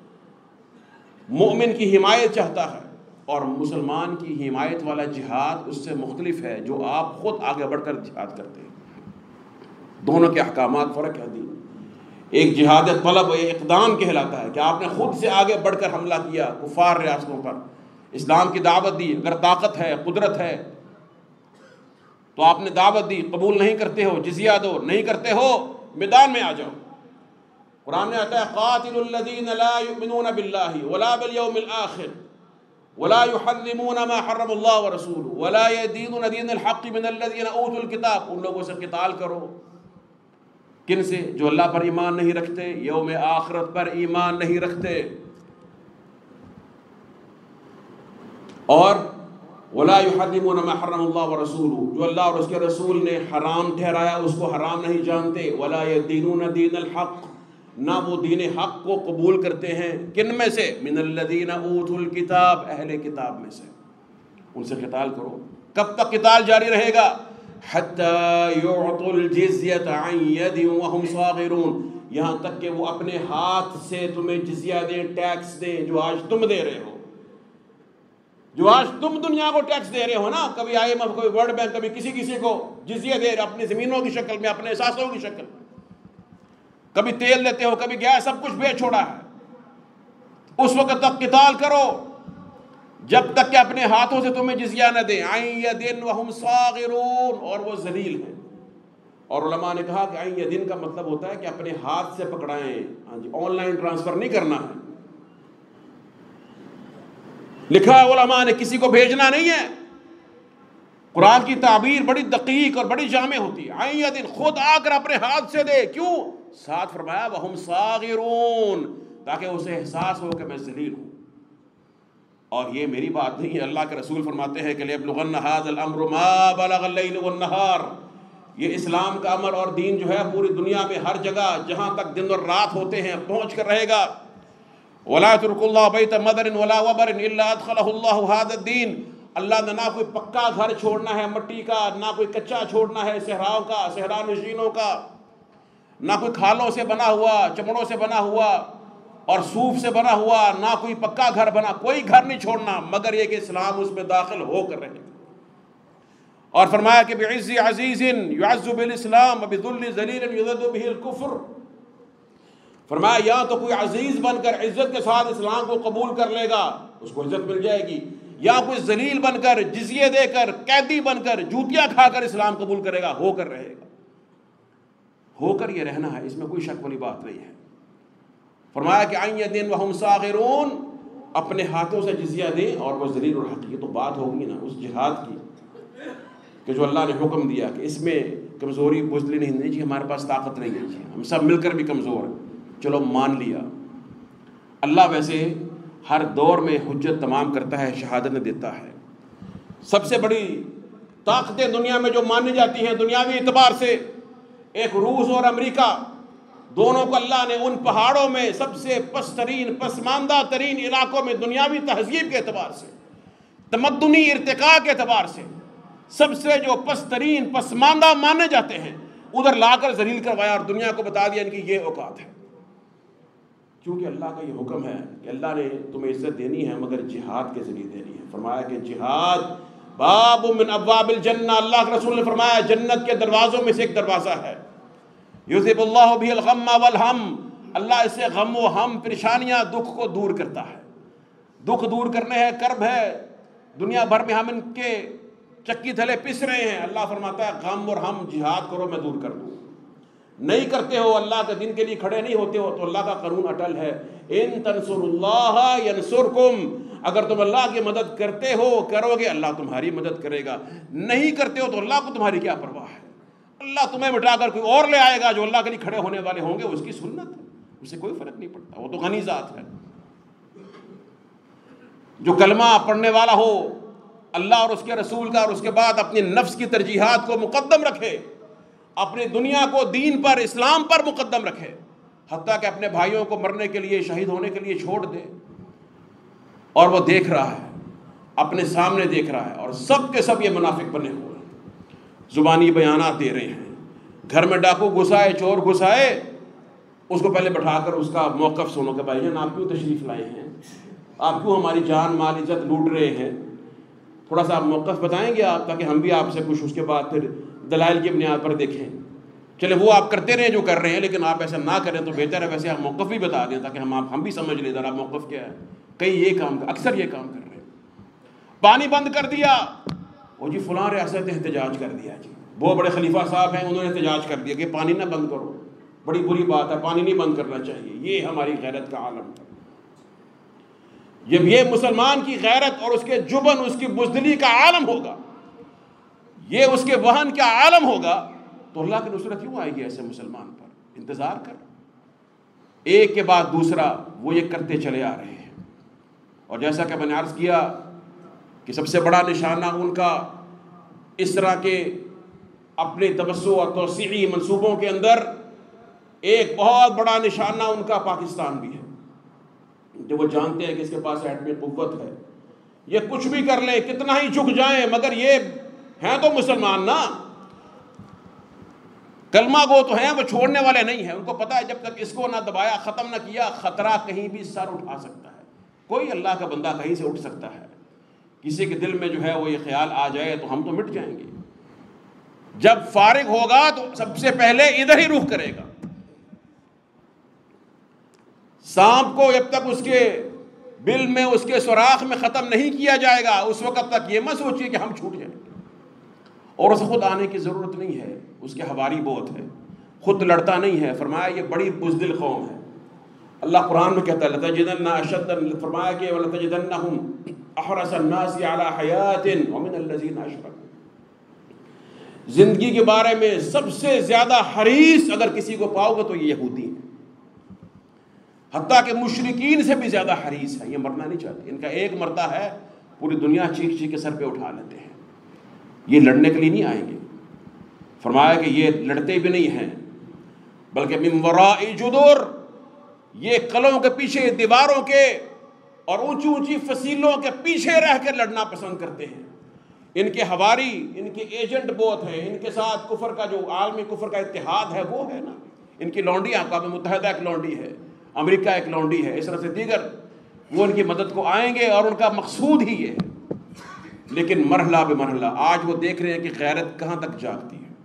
مومن کی حمایت چاہتا ہے، اور مسلمان کی حمایت والا جہاد اس سے مختلف ہے جو آپ خود آگے بڑھ کر جہاد کرتے ہیں۔ دونوں کے احکامات فرق ہے دین۔ ایک جہاد طلب اقدام کہلاتا ہے کہ آپ نے خود سے آگے بڑھ کر حملہ کیا کفار ریاستوں پر، اسلام کی دعوت دی، اگر طاقت ہے، قدرت ہے تو آپ نے دعوت دی، قبول نہیں کرتے ہو جزیہ دو، نہیں کرتے ہو میدان میں آ جاؤ۔ قرآن میں آتا ہے قاتل الذین لا یؤمنون باللہ ولا بالیوم الآخر ولا یحرمون ما حرم اللہ ورسولہ ولا یدینون دین الحق من الذین اوتوا الکتاب، ان لوگوں سے قتال کرو، کن سے؟ جو اللہ پر ایمان نہیں رکھتے، یوم آخرت پر ایمان نہیں رکھتے، اور ولا یحرمون ما حرم اللہ ورسولہ، جو اللہ اور اس کے رسول نے حرام ٹھہرایا اس کو حرام نہیں جانتے، ولا یدینون دین الحق، نہ وہ دین حق کو قبول کرتے ہیں، کن میں سے؟ من الذین اوتوا الکتاب، اہل کتاب میں سے، ان سے قتال کرو۔ کب تک قتال جاری رہے گا؟ حتی یعطوا الجزیۃ عن ید وہم صاغرون، یہاں تک کہ وہ اپنے ہاتھ سے تمہیں جزیہ دیں، ٹیکس دیں، جو آج تم دے رہے ہو، جو آج تم دنیا کو ٹیکس دے رہے ہو نا، کبھی IMF، کبھی ورلڈ بینک، کبھی کسی کو جزیہ دے رہے اپنی زمینوں کی شکل میں، اپنے احساسوں کی شکل، کبھی تیل لیتے ہو، کبھی گیس، سب کچھ بیچ چھوڑا ہے، اس وقت تک قتال کرو جب تک کہ اپنے ہاتھوں سے تمہیں جزیہ نہ دیں، عین یدن وہم صاغرون، اور وہ ذلیل ہیں۔ اور علماء نے کہا کہ عین یدن کا مطلب ہوتا ہے کہ اپنے ہاتھ سے پکڑائیں، ہاں جی، آن لائن ٹرانسفر نہیں کرنا ہے، لکھا ہے علماء نے، کسی کو بھیجنا نہیں ہے۔ قرآن کی تعبیر بڑی دقیق اور بڑی جامع ہوتی ہے، عین یدن، خود آ کر اپنے ہاتھ سے دے، کیوں؟ ساتھ فرمایا وہم صاغرون، تاکہ اسے احساس ہو کہ میں ذلیل ہوں۔ اور یہ میری بات نہیں ہے، اللہ کے رسول فرماتے ہیں کہ لِيَبْلُغَنَّ هَذَا الْأَمْرُ مَا بَلَغَ اللَّيْلُ وَالنَّهَارُ، یہ اسلام کا امر اور دین جو ہے پوری دنیا میں ہر جگہ جہاں تک دن اور رات ہوتے ہیں پہنچ کر رہے گا۔ وَلَا يَتْرُكُ اللَّهُ بَيْتَ مَدَرٍ وَلَا وَبَرٍ إِلَّا أَدْخَلَهُ اللَّهُ هَذَا الدِّينَ، اللہ نے نہ کوئی پکا گھر چھوڑنا ہے مٹی کا، نہ کوئی کچا چھوڑنا ہے صحراؤں کا، صحرا نشینوں کا، نہ کوئی کھالوں سے بنا ہوا، چمڑوں سے بنا ہوا اور صوف سے بنا ہوا، نہ کوئی پکا گھر بنا، کوئی گھر نہیں چھوڑنا مگر یہ کہ اسلام اس میں داخل ہو کر رہے۔ اور فرمایا کہ بعز عزیز یعز بالاسلام وبذل ذلیل یذل به الکفر، فرمایا یا تو کوئی عزیز بن کر عزت کے ساتھ اسلام کو قبول کر لے گا، اس کو عزت مل جائے گی، یا کوئی ذلیل بن کر، جزیے دے کر، قیدی بن کر، جوتیاں کھا کر اسلام قبول کرے گا، ہو کر رہے گا، ہو کر یہ رہنا ہے، اس میں کوئی شک والی بات نہیں ہے۔ فرمایا کہ عین یدن وہم صاغرون، اپنے ہاتھوں سے جزیہ دیں اور وہ ذلیل اور حقیقی۔ تو بات ہوگی نا اس جہاد کی کہ جو اللہ نے حکم دیا کہ اس میں کمزوری بزدلی نہیں، جی ہمارے پاس طاقت نہیں ہے، جی ہم سب مل کر بھی کمزور ہیں، چلو مان لیا۔ اللہ ویسے ہر دور میں حجت تمام کرتا ہے، شہادت دیتا ہے۔ سب سے بڑی طاقتیں دنیا میں جو مانی جاتی ہیں دنیاوی اعتبار سے، ایک روس اور امریکہ، دونوں کو اللہ نے ان پہاڑوں میں سب سے پسترین پسماندہ ترین علاقوں میں دنیاوی تہذیب کے اعتبار سے، تمدنی ارتقاء کے اعتبار سے سب سے جو پسترین پسماندہ مانے جاتے ہیں ادھر لا کر ذلیل کروایا اور دنیا کو بتا دیا ان کی یہ اوقات ہے۔ چونکہ اللہ کا یہ حکم ہے کہ اللہ نے تمہیں عزت دینی ہے مگر جہاد کے ذریعے دینی ہے. فرمایا کہ جہاد باب من ابواب الجنہ، اللہ کے رسول نے فرمایا جنت کے دروازوں میں سے ایک دروازہ ہے. یذھب اللہ بہ الغم والہم، اللہ اس سے غم و ہم، پریشانیاں، دکھ کو دور کرتا ہے. دکھ دور کرنے ہے، کرب ہے، دنیا بھر میں ہم ان کے چکی تھلے پس رہے ہیں. اللہ فرماتا ہے غم اور ہم جہاد کرو میں دور کر دوں. نہیں کرتے ہو، اللہ کے دین کے لیے کھڑے نہیں ہوتے ہو، تو اللہ کا قانون اٹل ہے. ان تنصروا اللہ ینصرکم، اگر تم اللہ کی مدد کرتے ہو، کرو گے، اللہ تمہاری مدد کرے گا. نہیں کرتے ہو تو اللہ کو تمہاری کیا پرواہ ہے. اللہ تمہیں مٹا کر کوئی اور لے آئے گا جو اللہ کے لیے کھڑے ہونے والے ہوں گے، اس کی سنت ہے، اسے کوئی فرق نہیں پڑتا، وہ تو غنی ذات ہے. جو کلمہ پڑھنے والا ہو اللہ اور اس کے رسول کا، اور اس کے بعد اپنی نفس کی ترجیحات کو مقدم رکھے، اپنی دنیا کو دین پر، اسلام پر مقدم رکھے، حتیٰ کہ اپنے بھائیوں کو مرنے کے لیے، شہید ہونے کے لیے چھوڑ دے. اور وہ دیکھ رہا ہے، اپنے سامنے دیکھ رہا ہے، اور سب کے سب یہ منافق بنے ہوئے ہیں، زبانی بیانات دے رہے ہیں. گھر میں ڈاکو گھسائے، چور گھسائے، اس کو پہلے بٹھا کر اس کا موقف سنو کہ بھائی جان آپ کیوں تشریف لائے ہیں، آپ کیوں ہماری جان مال عزت لوٹ رہے ہیں، تھوڑا سا آپ موقف بتائیں گے آپ، تاکہ ہم بھی آپ سے کچھ اس کے بعد پھر دلائل کی بنیاد پر دیکھیں. چلے وہ آپ کرتے رہیں جو کر رہے ہیں، لیکن آپ ایسا نہ کریں تو بہتر ہے. ویسے آپ موقف بھی بتا دیں تاکہ ہم بھی سمجھ لیں ذرا موقف کیا ہے. کئی یہ کام، اکثر یہ کام کر رہے ہیں. پانی بند کر دیا، وہ جی فلاں ریاست نے احتجاج کر دیا، جی وہ بڑے خلیفہ صاحب ہیں انہوں نے احتجاج کر دیا کہ پانی نہ بند کرو، بڑی بری بات ہے، پانی نہیں بند کرنا چاہیے. یہ ہماری غیرت کا عالم ہے. جب یہ مسلمان کی غیرت اور اس کے جبن، اس کی بزدلی کا عالم ہوگا، یہ اس کے وہن کا عالم ہوگا، تو اللہ کی نصرت کیوں آئے گی ایسے مسلمان پر. انتظار کر. ایک کے بعد دوسرا وہ یہ کرتے چلے آ رہے ہیں. اور جیسا کہ میں نے عرض کیا کہ سب سے بڑا نشانہ ان کا اس طرح کے اپنے توسع اور توسیعی منصوبوں کے اندر ایک بہت بڑا نشانہ ان کا پاکستان بھی ہے. جو وہ جانتے ہیں کہ اس کے پاس ایٹمی قوت ہے، یہ کچھ بھی کر لیں، کتنا ہی جھک جائیں، مگر یہ ہیں تو مسلمان نا، کلمہ گو تو ہیں، وہ چھوڑنے والے نہیں ہیں. ان کو پتا ہے جب تک اس کو نہ دبایا، ختم نہ کیا، خطرہ کہیں بھی سر اٹھا سکتا ہے. کوئی اللہ کا بندہ کہیں سے اٹھ سکتا ہے. کسی کے دل میں جو ہے وہ یہ خیال آ جائے تو ہم تو مٹ جائیں گے. جب فارغ ہوگا تو سب سے پہلے ادھر ہی رخ کرے گا. سانپ کو جب تک اس کے بل میں، اس کے سوراخ میں ختم نہیں کیا جائے گا، اس وقت تک یہ مت سوچیے کہ ہم چھوٹ جائیں گے. اور اسے خود آنے کی ضرورت نہیں ہے، اس کے حواری بہت ہے، خود لڑتا نہیں ہے. فرمایا یہ بڑی بزدل قوم ہے. اللہ قرآن میں کہتا ہے لَتَجِدَنَّ أَشَدَّ، فرمایا کہ وَلَتَجِدَنَّهُمْ أَحْرَصَ النَّاسِ عَلَى حَيَاةٍ وَمِنَ الَّذِينَ أَشْرَكُوا. زندگی کے بارے میں سب سے زیادہ حریص اگر کسی کو پاؤ گے تو یہ یہودی ہیں. حتیٰ کہ مشرکین سے بھی زیادہ حریص ہے. یہ مرنا نہیں چاہتے. ان کا ایک مرتا ہے پوری دنیا چیخ چیخ کے سر پہ اٹھا لیتے ہیں. یہ لڑنے کے لیے نہیں آئیں گے. فرمایا کہ یہ لڑتے بھی نہیں ہیں، بلکہ من وراء جدر، یہ قلعوں کے پیچھے، دیواروں کے اور اونچی اونچی فصیلوں کے پیچھے رہ کر لڑنا پسند کرتے ہیں. ان کے حواری، ان کے ایجنٹ بہت ہیں. ان کے ساتھ کفر کا جو عالمی کفر کا اتحاد ہے وہ ہے نا. ان کی لونڈیاں، اقوام متحدہ ایک لونڈی ہے، امریکہ ایک لونڈی ہے، اس طرح سے دیگر وہ ان کی مدد کو آئیں گے اور ان کا مقصود ہی یہ ہے. لیکن مرحلہ بے مرحلہ آج وہ دیکھ رہے ہیں کہ غیرت کہاں تک جاگتی ہے،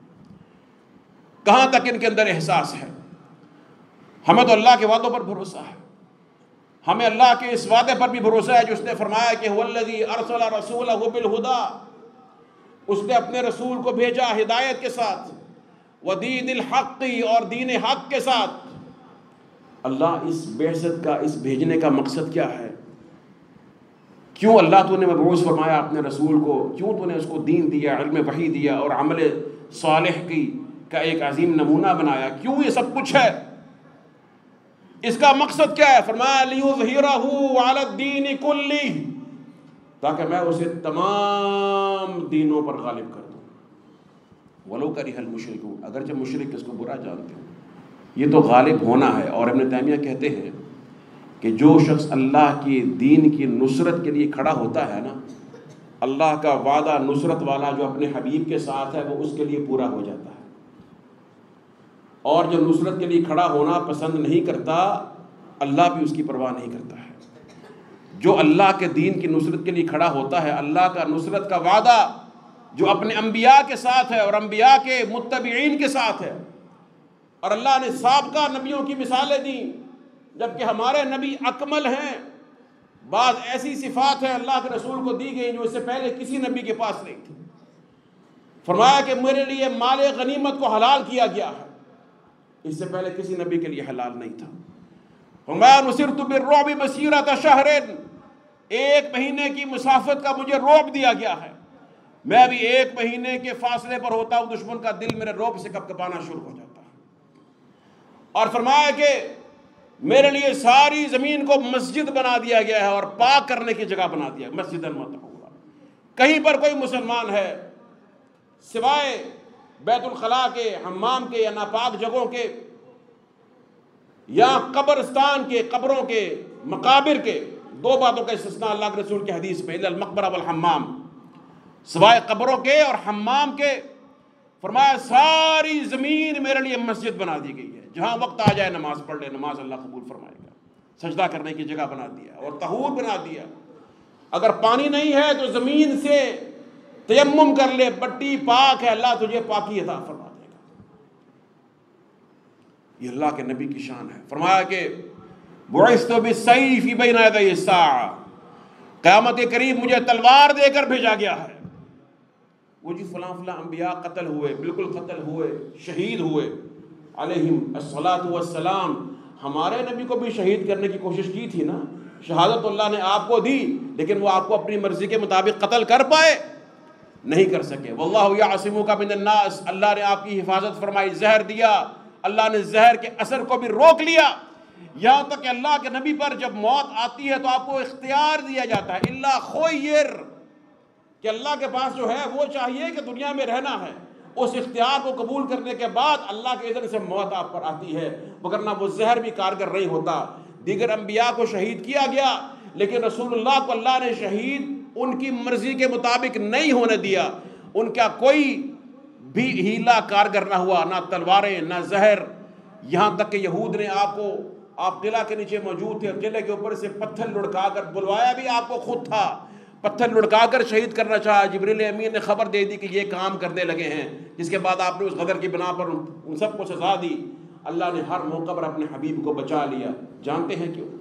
کہاں تک ان کے اندر احساس ہے. ہمیں تو اللہ کے وعدوں پر بھروسہ ہے، ہمیں اللہ کے اس وعدے پر بھی بھروسہ ہے جو اس نے فرمایا کہ هو الذی ارسل رسولہ بالہدی، اس نے اپنے رسول کو بھیجا ہدایت کے ساتھ، ودین الحق، اور دین حق کے ساتھ. اللہ اس بعثت کا، اس بھیجنے کا مقصد کیا ہے؟ کیوں اللہ تو نے مبعوث فرمایا اپنے رسول کو؟ کیوں تو نے اس کو دین دیا، علم وحی دیا اور عمل صالح کی کا ایک عظیم نمونہ بنایا؟ کیوں یہ سب کچھ ہے؟ اس کا مقصد کیا ہے؟ فرمایا لِيُظْهِرَهُ عَلَى الدِّينِ كُلِّهِ، تاکہ میں اسے تمام دینوں پر غالب کر دوں. وَلَوْ كَرِهَ الْمُشْرِكُونَ، اگرچہ مشرک اس کو برا جانتے ہیں. یہ تو غالب ہونا ہے. اور ابن تیمیہ کہتے ہیں کہ جو شخص اللہ کی دین کی نصرت کے لیے کھڑا ہوتا ہے نا، اللہ کا وعدہ نصرت والا جو اپنے حبیب کے ساتھ ہے وہ اس کے لیے پورا ہو جاتا ہے. اور جو نصرت کے لیے کھڑا ہونا پسند نہیں کرتا اللہ بھی اس کی پرواہ نہیں کرتا ہے۔ جو اللہ کے دین کی نصرت کے لیے کھڑا ہوتا ہے، اللہ کا نصرت کا وعدہ جو اپنے انبیاء کے ساتھ ہے اور انبیاء کے متبعین کے ساتھ ہے، اور اللہ نے سابقہ نبیوں کی مثالیں دیں، جبکہ ہمارے نبی اکمل ہیں۔ بعض ایسی صفات ہیں اللہ کے رسول کو دی گئی جو اس سے پہلے کسی نبی کے پاس نہیں تھی۔ فرمایا کہ میرے لیے مال غنیمت کو حلال کیا گیا ہے، اس سے پہلے کسی نبی کے لیے حلال نہیں تھا۔ فرمایا نصرت بالرعب مسیرۃ شہر، 1 مہینے کی مسافت کا مجھے رعب دیا گیا ہے، میں بھی 1 مہینے کے فاصلے پر ہوتا ہوں، دشمن کا دل میرے رعب سے کپکپانا شروع ہو جاتا ہے۔ اور فرمایا کہ میرے لیے ساری زمین کو مسجد بنا دیا گیا ہے اور پاک کرنے کی جگہ بنا دیا، مسجد مطہورہ۔ کہیں پر کوئی مسلمان ہے سوائے بیت الخلاء کے، حمام کے یا ناپاک جگہوں کے، یا قبرستان کے، قبروں کے، مقابر کے، 2 باتوں کا استثناء اللہ کے رسول کی حدیث میں، الا المقبرہ والحمام، سوائے قبروں کے اور حمام کے، فرمایا ساری زمین میرے لیے مسجد بنا دی گئی ہے، جہاں وقت آ جائے نماز پڑھ لے، نماز اللہ قبول فرمائے گا۔ سجدہ کرنے کی جگہ بنا دیا اور طہور بنا دیا۔ اگر پانی نہیں ہے تو زمین سے تیمم کر لے، مٹی پاک ہے، اللہ تجھے پاکی عطا فرما دے گا۔ یہ اللہ کے نبی کی شان ہے۔ فرمایا کہ بعثت بالسیف بین یدی الساعہ، قیامت کے قریب مجھے تلوار دے کر بھیجا گیا ہے۔ وہ جی فلاں فلاں انبیاء قتل ہوئے، بالکل قتل ہوئے، شہید ہوئے علیہم الصلاۃ والسلام، ہمارے نبی کو بھی شہید کرنے کی کوشش کی تھی نا، شہادت اللہ نے آپ کو دی، لیکن وہ آپ کو اپنی مرضی کے مطابق قتل کر پائے؟ نہیں کر سکے۔ واللہ یعصمک من الناس، اللہ نے آپ کی حفاظت فرمائی، زہر دیا، اللہ نے زہر کے اثر کو بھی روک لیا، یہاں تک کہ اللہ کے نبی پر جب موت آتی ہے تو آپ کو اختیار دیا جاتا ہے، الا خیر، کہ اللہ کے پاس جو ہے وہ چاہیے کہ دنیا میں رہنا ہے، اس اختیار کو قبول کرنے کے بعد اللہ کے اذن سے موت آپ پر آتی ہے، وگرنہ وہ زہر بھی کارگر نہیں ہوتا۔ دیگر انبیاء کو شہید کیا گیا، لیکن رسول اللہ کو اللہ نے شہید ان کی مرضی کے مطابق نہیں ہونے دیا، ان کا کوئی بھی ہیلا کارگر نہ ہوا، نہ تلواریں، نہ زہر، یہاں تک کہ یہود نے آپ قلعہ کے نیچے موجود تھے، قلعے کے اوپر سے پتھر لڑکا کر، بلوایا بھی آپ کو خود تھا، پتھر لڑکا کر شہید کرنا چاہا، جبریل امین نے خبر دے دی کہ یہ کام کرنے لگے ہیں، جس کے بعد آپ نے اس غدر کی بنا پر ان سب کو سزا دی۔ اللہ نے ہر موقع پر اپنے حبیب کو بچا لیا، جانتے ہیں کیوں؟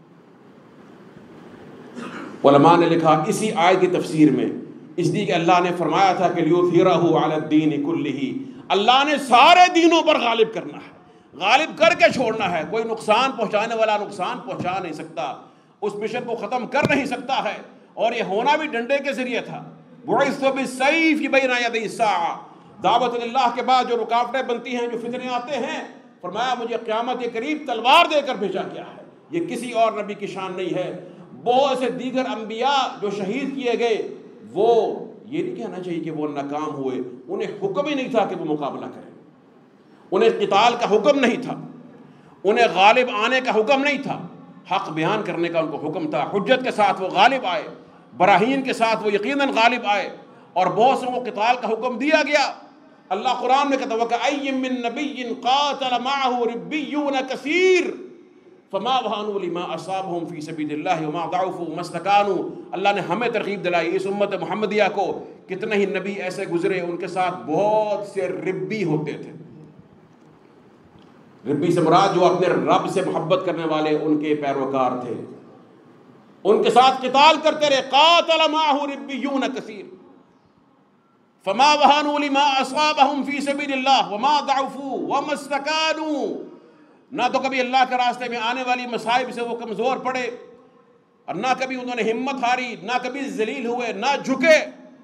علماء نے لکھا اسی آیت کی تفسیر میں، اس لیے کہ اللہ نے فرمایا تھا کہ لیظہرہ علی الدین کلہ، اللہ نے سارے دینوں پر غالب کرنا ہے، غالب کر کے چھوڑنا ہے، کوئی نقصان پہنچانے والا نقصان پہنچا نہیں سکتا، اس مشن کو ختم کر نہیں سکتا ہے، اور یہ ہونا بھی ڈنڈے کے ذریعے تھا۔ بعثت بالسیف بین یدی الساعہ، دعوت اللہ کے بعد جو رکاوٹیں بنتی ہیں، جو فتنے آتے ہیں، فرمایا مجھے قیامت کے قریب تلوار دے کر بھیجا گیا ہے۔ یہ کسی اور نبی کی شان نہیں ہے۔ بہت سے دیگر انبیاء جو شہید کیے گئے، وہ یہ نہیں کہنا چاہیے کہ وہ ناکام ہوئے، انہیں حکم ہی نہیں تھا کہ وہ مقابلہ کریں، انہیں قتال کا حکم نہیں تھا، انہیں غالب آنے کا حکم نہیں تھا، حق بیان کرنے کا ان کو حکم تھا، حجت کے ساتھ وہ غالب آئے، براہین کے ساتھ وہ یقیناً غالب آئے، اور بہت سے کو قتال کا حکم دیا گیا۔ اللہ قرآن میں کہتا ہے وَكَأَيٍّ مِّن نَبِيٍّ قَاتَلَ مَعَهُ رِبِّيُّونَ كَثِيرٌ فَمَا وَهَنُوا لِمَا أَصَابَهُمْ فِي سَبِيلِ اللَّهِ وَمَا ضَعُفُوا وَمَا اسْتَكَانُوا۔ اللہ نے ہمیں ترغیب دلائی اس امت محمدیہ کو، کتنے ہی نبی ایسے گزرے ان کے ساتھ بہت سے ربی ہوتے تھے۔ ربی سے مراد جو اپنے رب سے محبت کرنے والے ان کے پیروکار تھے، ان کے ساتھ قتال کرتے رہے۔ قاتل معه ربیون کثیر فما وهنوا لما اصابهم في سبيل الله وما ضعفوا وما استكانوا، نہ تو کبھی اللہ کے راستے میں آنے والی مصائب سے وہ کمزور پڑے، اور نہ کبھی انہوں نے ہمت ہاری، نہ کبھی ذلیل ہوئے، نہ جھکے۔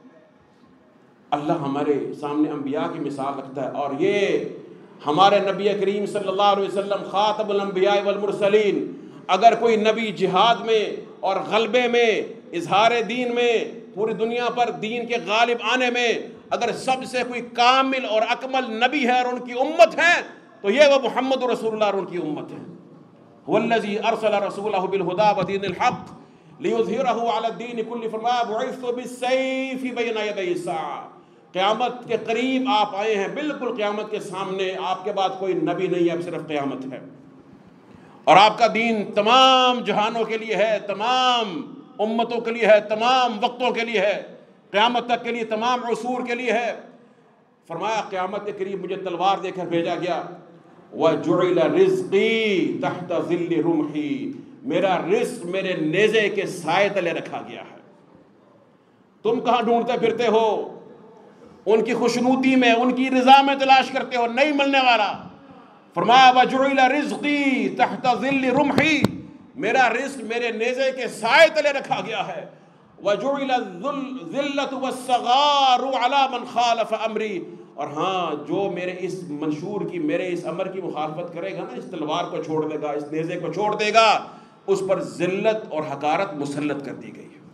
اللہ ہمارے سامنے انبیاء کی مثال رکھتا ہے، اور یہ ہمارے نبی کریم صلی اللہ علیہ وسلم خاتم الانبیاء والمرسلین، اگر کوئی نبی جہاد میں اور غلبے میں، اظہار دین میں، پوری دنیا پر دین کے غالب آنے میں اگر سب سے کوئی کامل اور اکمل نبی ہے اور ان کی امت ہے تو یہ وہ محمد رسول اللہ اور ان کی امت ہے۔ والذی ارسل رسولہ بالہدی ودین الحق لیظہرہ علی الدین کلہ، فرمایا بعثت بالسیف بین یدی الساعہ، قیامت کے قریب آپ آئے ہیں، بالکل قیامت کے سامنے، آپ کے بعد کوئی نبی نہیں ہے، اب صرف قیامت ہے۔ اور آپ کا دین تمام جہانوں کے لیے ہے، تمام امتوں کے لیے ہے، تمام وقتوں کے لیے ہے، قیامت تک کے لیے، تمام عصور کے لیے ہے۔ فرمایا قیامت کے قریب مجھے تلوار دے کر بھیجا گیا، وَجُعِلَ رِزْقِي تَحْتَ ظِلِّ رُمْحِي، میرا رزق میرے نیزے کے سائے تلے رکھا گیا ہے۔ تم کہاں ڈھونڈتے پھرتے ہو؟ ان کی خوشنودی میں، ان کی رضا میں تلاش کرتے ہو، نہیں ملنے والا۔ فرمایا وَجُعِلَ رِزْقِي تَحْتَ ظِلِّ رُمْحِي، میرا رزق میرے نیزے کے سائے تلے رکھا گیا ہے۔ وَجُعِلَ الذِّلَّةُ وَالصَّغَارُ عَلَى مَنْ خَالَفَ أَمْرِي، اور ہاں جو میرے اس منشور کی، میرے اس امر کی مخالفت کرے گا نا، اس تلوار کو چھوڑ دے گا، اس نیزے کو چھوڑ دے گا، اس پر ذلت اور حقارت مسلط کر دی گئی ہے۔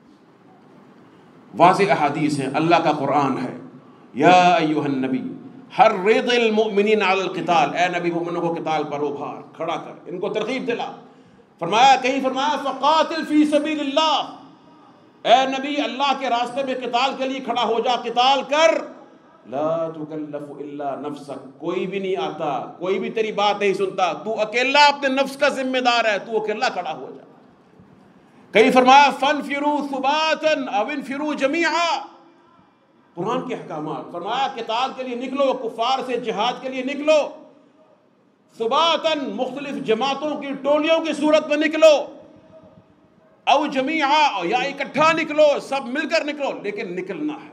واضح احادیث ہیں، اللہ کا قرآن ہے، یا ایھا النبی حرض المؤمنین علی القتال، اے نبی مومنوں کو قتال پر ابھار، کھڑا کر، ان کو ترغیب دلا۔ فرمایا کہیں فرمایا فقاتل فی سبیل اللہ، اے نبی اللہ کے راستے میں قتال کے لیے کھڑا ہو جا، قتال کر۔ لا تکلف الا نفسک، کوئی بھی نہیں آتا، کوئی بھی تیری بات نہیں سنتا، تو اکیلا اپنے نفس کا ذمہ دار ہے، تو اکیلا کھڑا ہو جا۔ کہیں فرمایا فانفروا ثباتا او انفروا جميعا، قرآن کے احکامات۔ فرمایا قتال کے لیے نکلو، کفار سے جہاد کے لیے نکلو، ثباتا مختلف جماعتوں کی ٹولیوں کی صورت میں نکلو، او جميعا یا اکٹھا نکلو، سب مل کر نکلو، لیکن نکلنا ہے،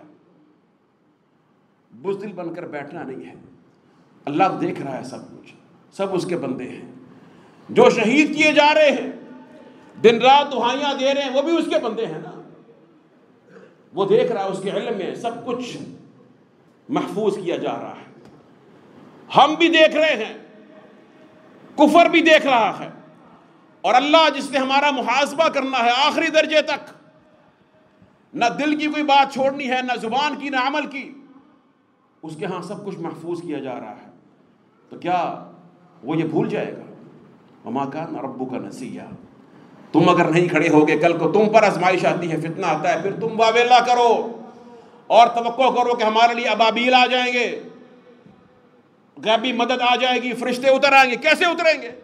بزدل بن کر بیٹھنا نہیں ہے۔ اللہ دیکھ رہا ہے سب کچھ، سب اس کے بندے ہیں۔ جو شہید کیے جا رہے ہیں، دن رات دہائیاں دے رہے ہیں، وہ بھی اس کے بندے ہیں نا، وہ دیکھ رہا ہے، اس کے علم میں سب کچھ محفوظ کیا جا رہا ہے۔ ہم بھی دیکھ رہے ہیں، کفر بھی دیکھ رہا ہے، اور اللہ جس نے ہمارا محاسبہ کرنا ہے آخری درجے تک، نہ دل کی کوئی بات چھوڑنی ہے، نہ زبان کی، نہ عمل کی، اس کے ہاں سب کچھ محفوظ کیا جا رہا ہے۔ تو کیا وہ یہ بھول جائے گا؟ وما کان ربک نسیا، تم اگر نہیں کھڑے ہوگے، کل کو تم پر آزمائش آتی ہے، فتنہ آتا ہے، پھر تم واویلا کرو اور توقع کرو کہ ہمارے لیے ابابیل آ جائیں گے، غیبی مدد آ جائے گی، فرشتے اتر آئیں گے۔ کیسے اتریں گے؟